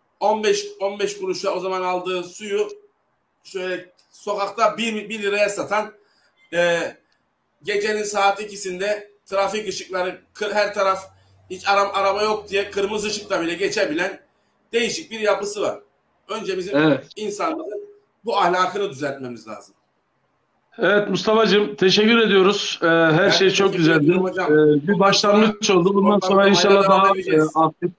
15 kuruşa o zaman aldığı suyu şöyle sokakta 1 liraya satan gecenin saat 2'sinde trafik ışıkları her taraf hiç araba yok diye kırmızı ışıkta bile geçebilen değişik bir yapısı var. Önce bizim Evet. insanımızın bu ahlakını düzeltmemiz lazım. Evet Mustafa'cığım, teşekkür ediyoruz. Her Ben şey de çok teşekkür güzeldi. ediyorum hocam. Bir Bundan sonra başlangıç oldu. Bundan spor sonra panoramaya inşallah devam daha edeceğiz. aktif,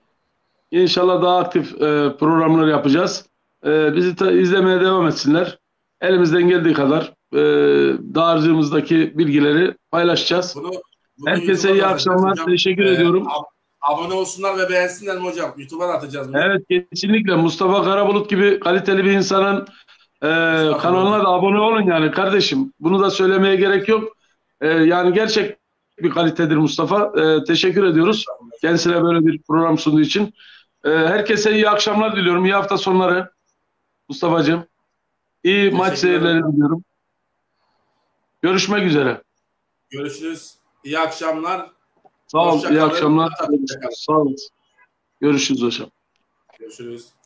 programlar yapacağız. Bizi izlemeye devam etsinler. Elimizden geldiği kadar dağarcığımızdaki bilgileri paylaşacağız. Bunu bunu Herkese YouTube'a da iyi atacağız akşamlar. hocam. Teşekkür ediyorum. Abone olsunlar ve beğensinler mi hocam? YouTube'a da atacağız bunu. Evet, kesinlikle Mustafa Karabulut gibi kaliteli bir insanın Estağfurullah kanalına hocam. da abone olun yani kardeşim. Bunu da söylemeye gerek yok. Yani gerçek bir kalitedir Mustafa. Teşekkür ediyoruz. Estağfurullah. Kendisine böyle bir program sunduğu için. Herkese iyi akşamlar diliyorum. İyi hafta sonları Mustafa'cığım. İyi maç Teşekkürler seyirleri hocam. diliyorum. Görüşmek üzere. Görüşürüz. İyi akşamlar. Sağ ol. Hoşça İyi kalın. akşamlar. Atatürk'te kalın. Sağ olun. Görüşürüz hocam. Görüşürüz.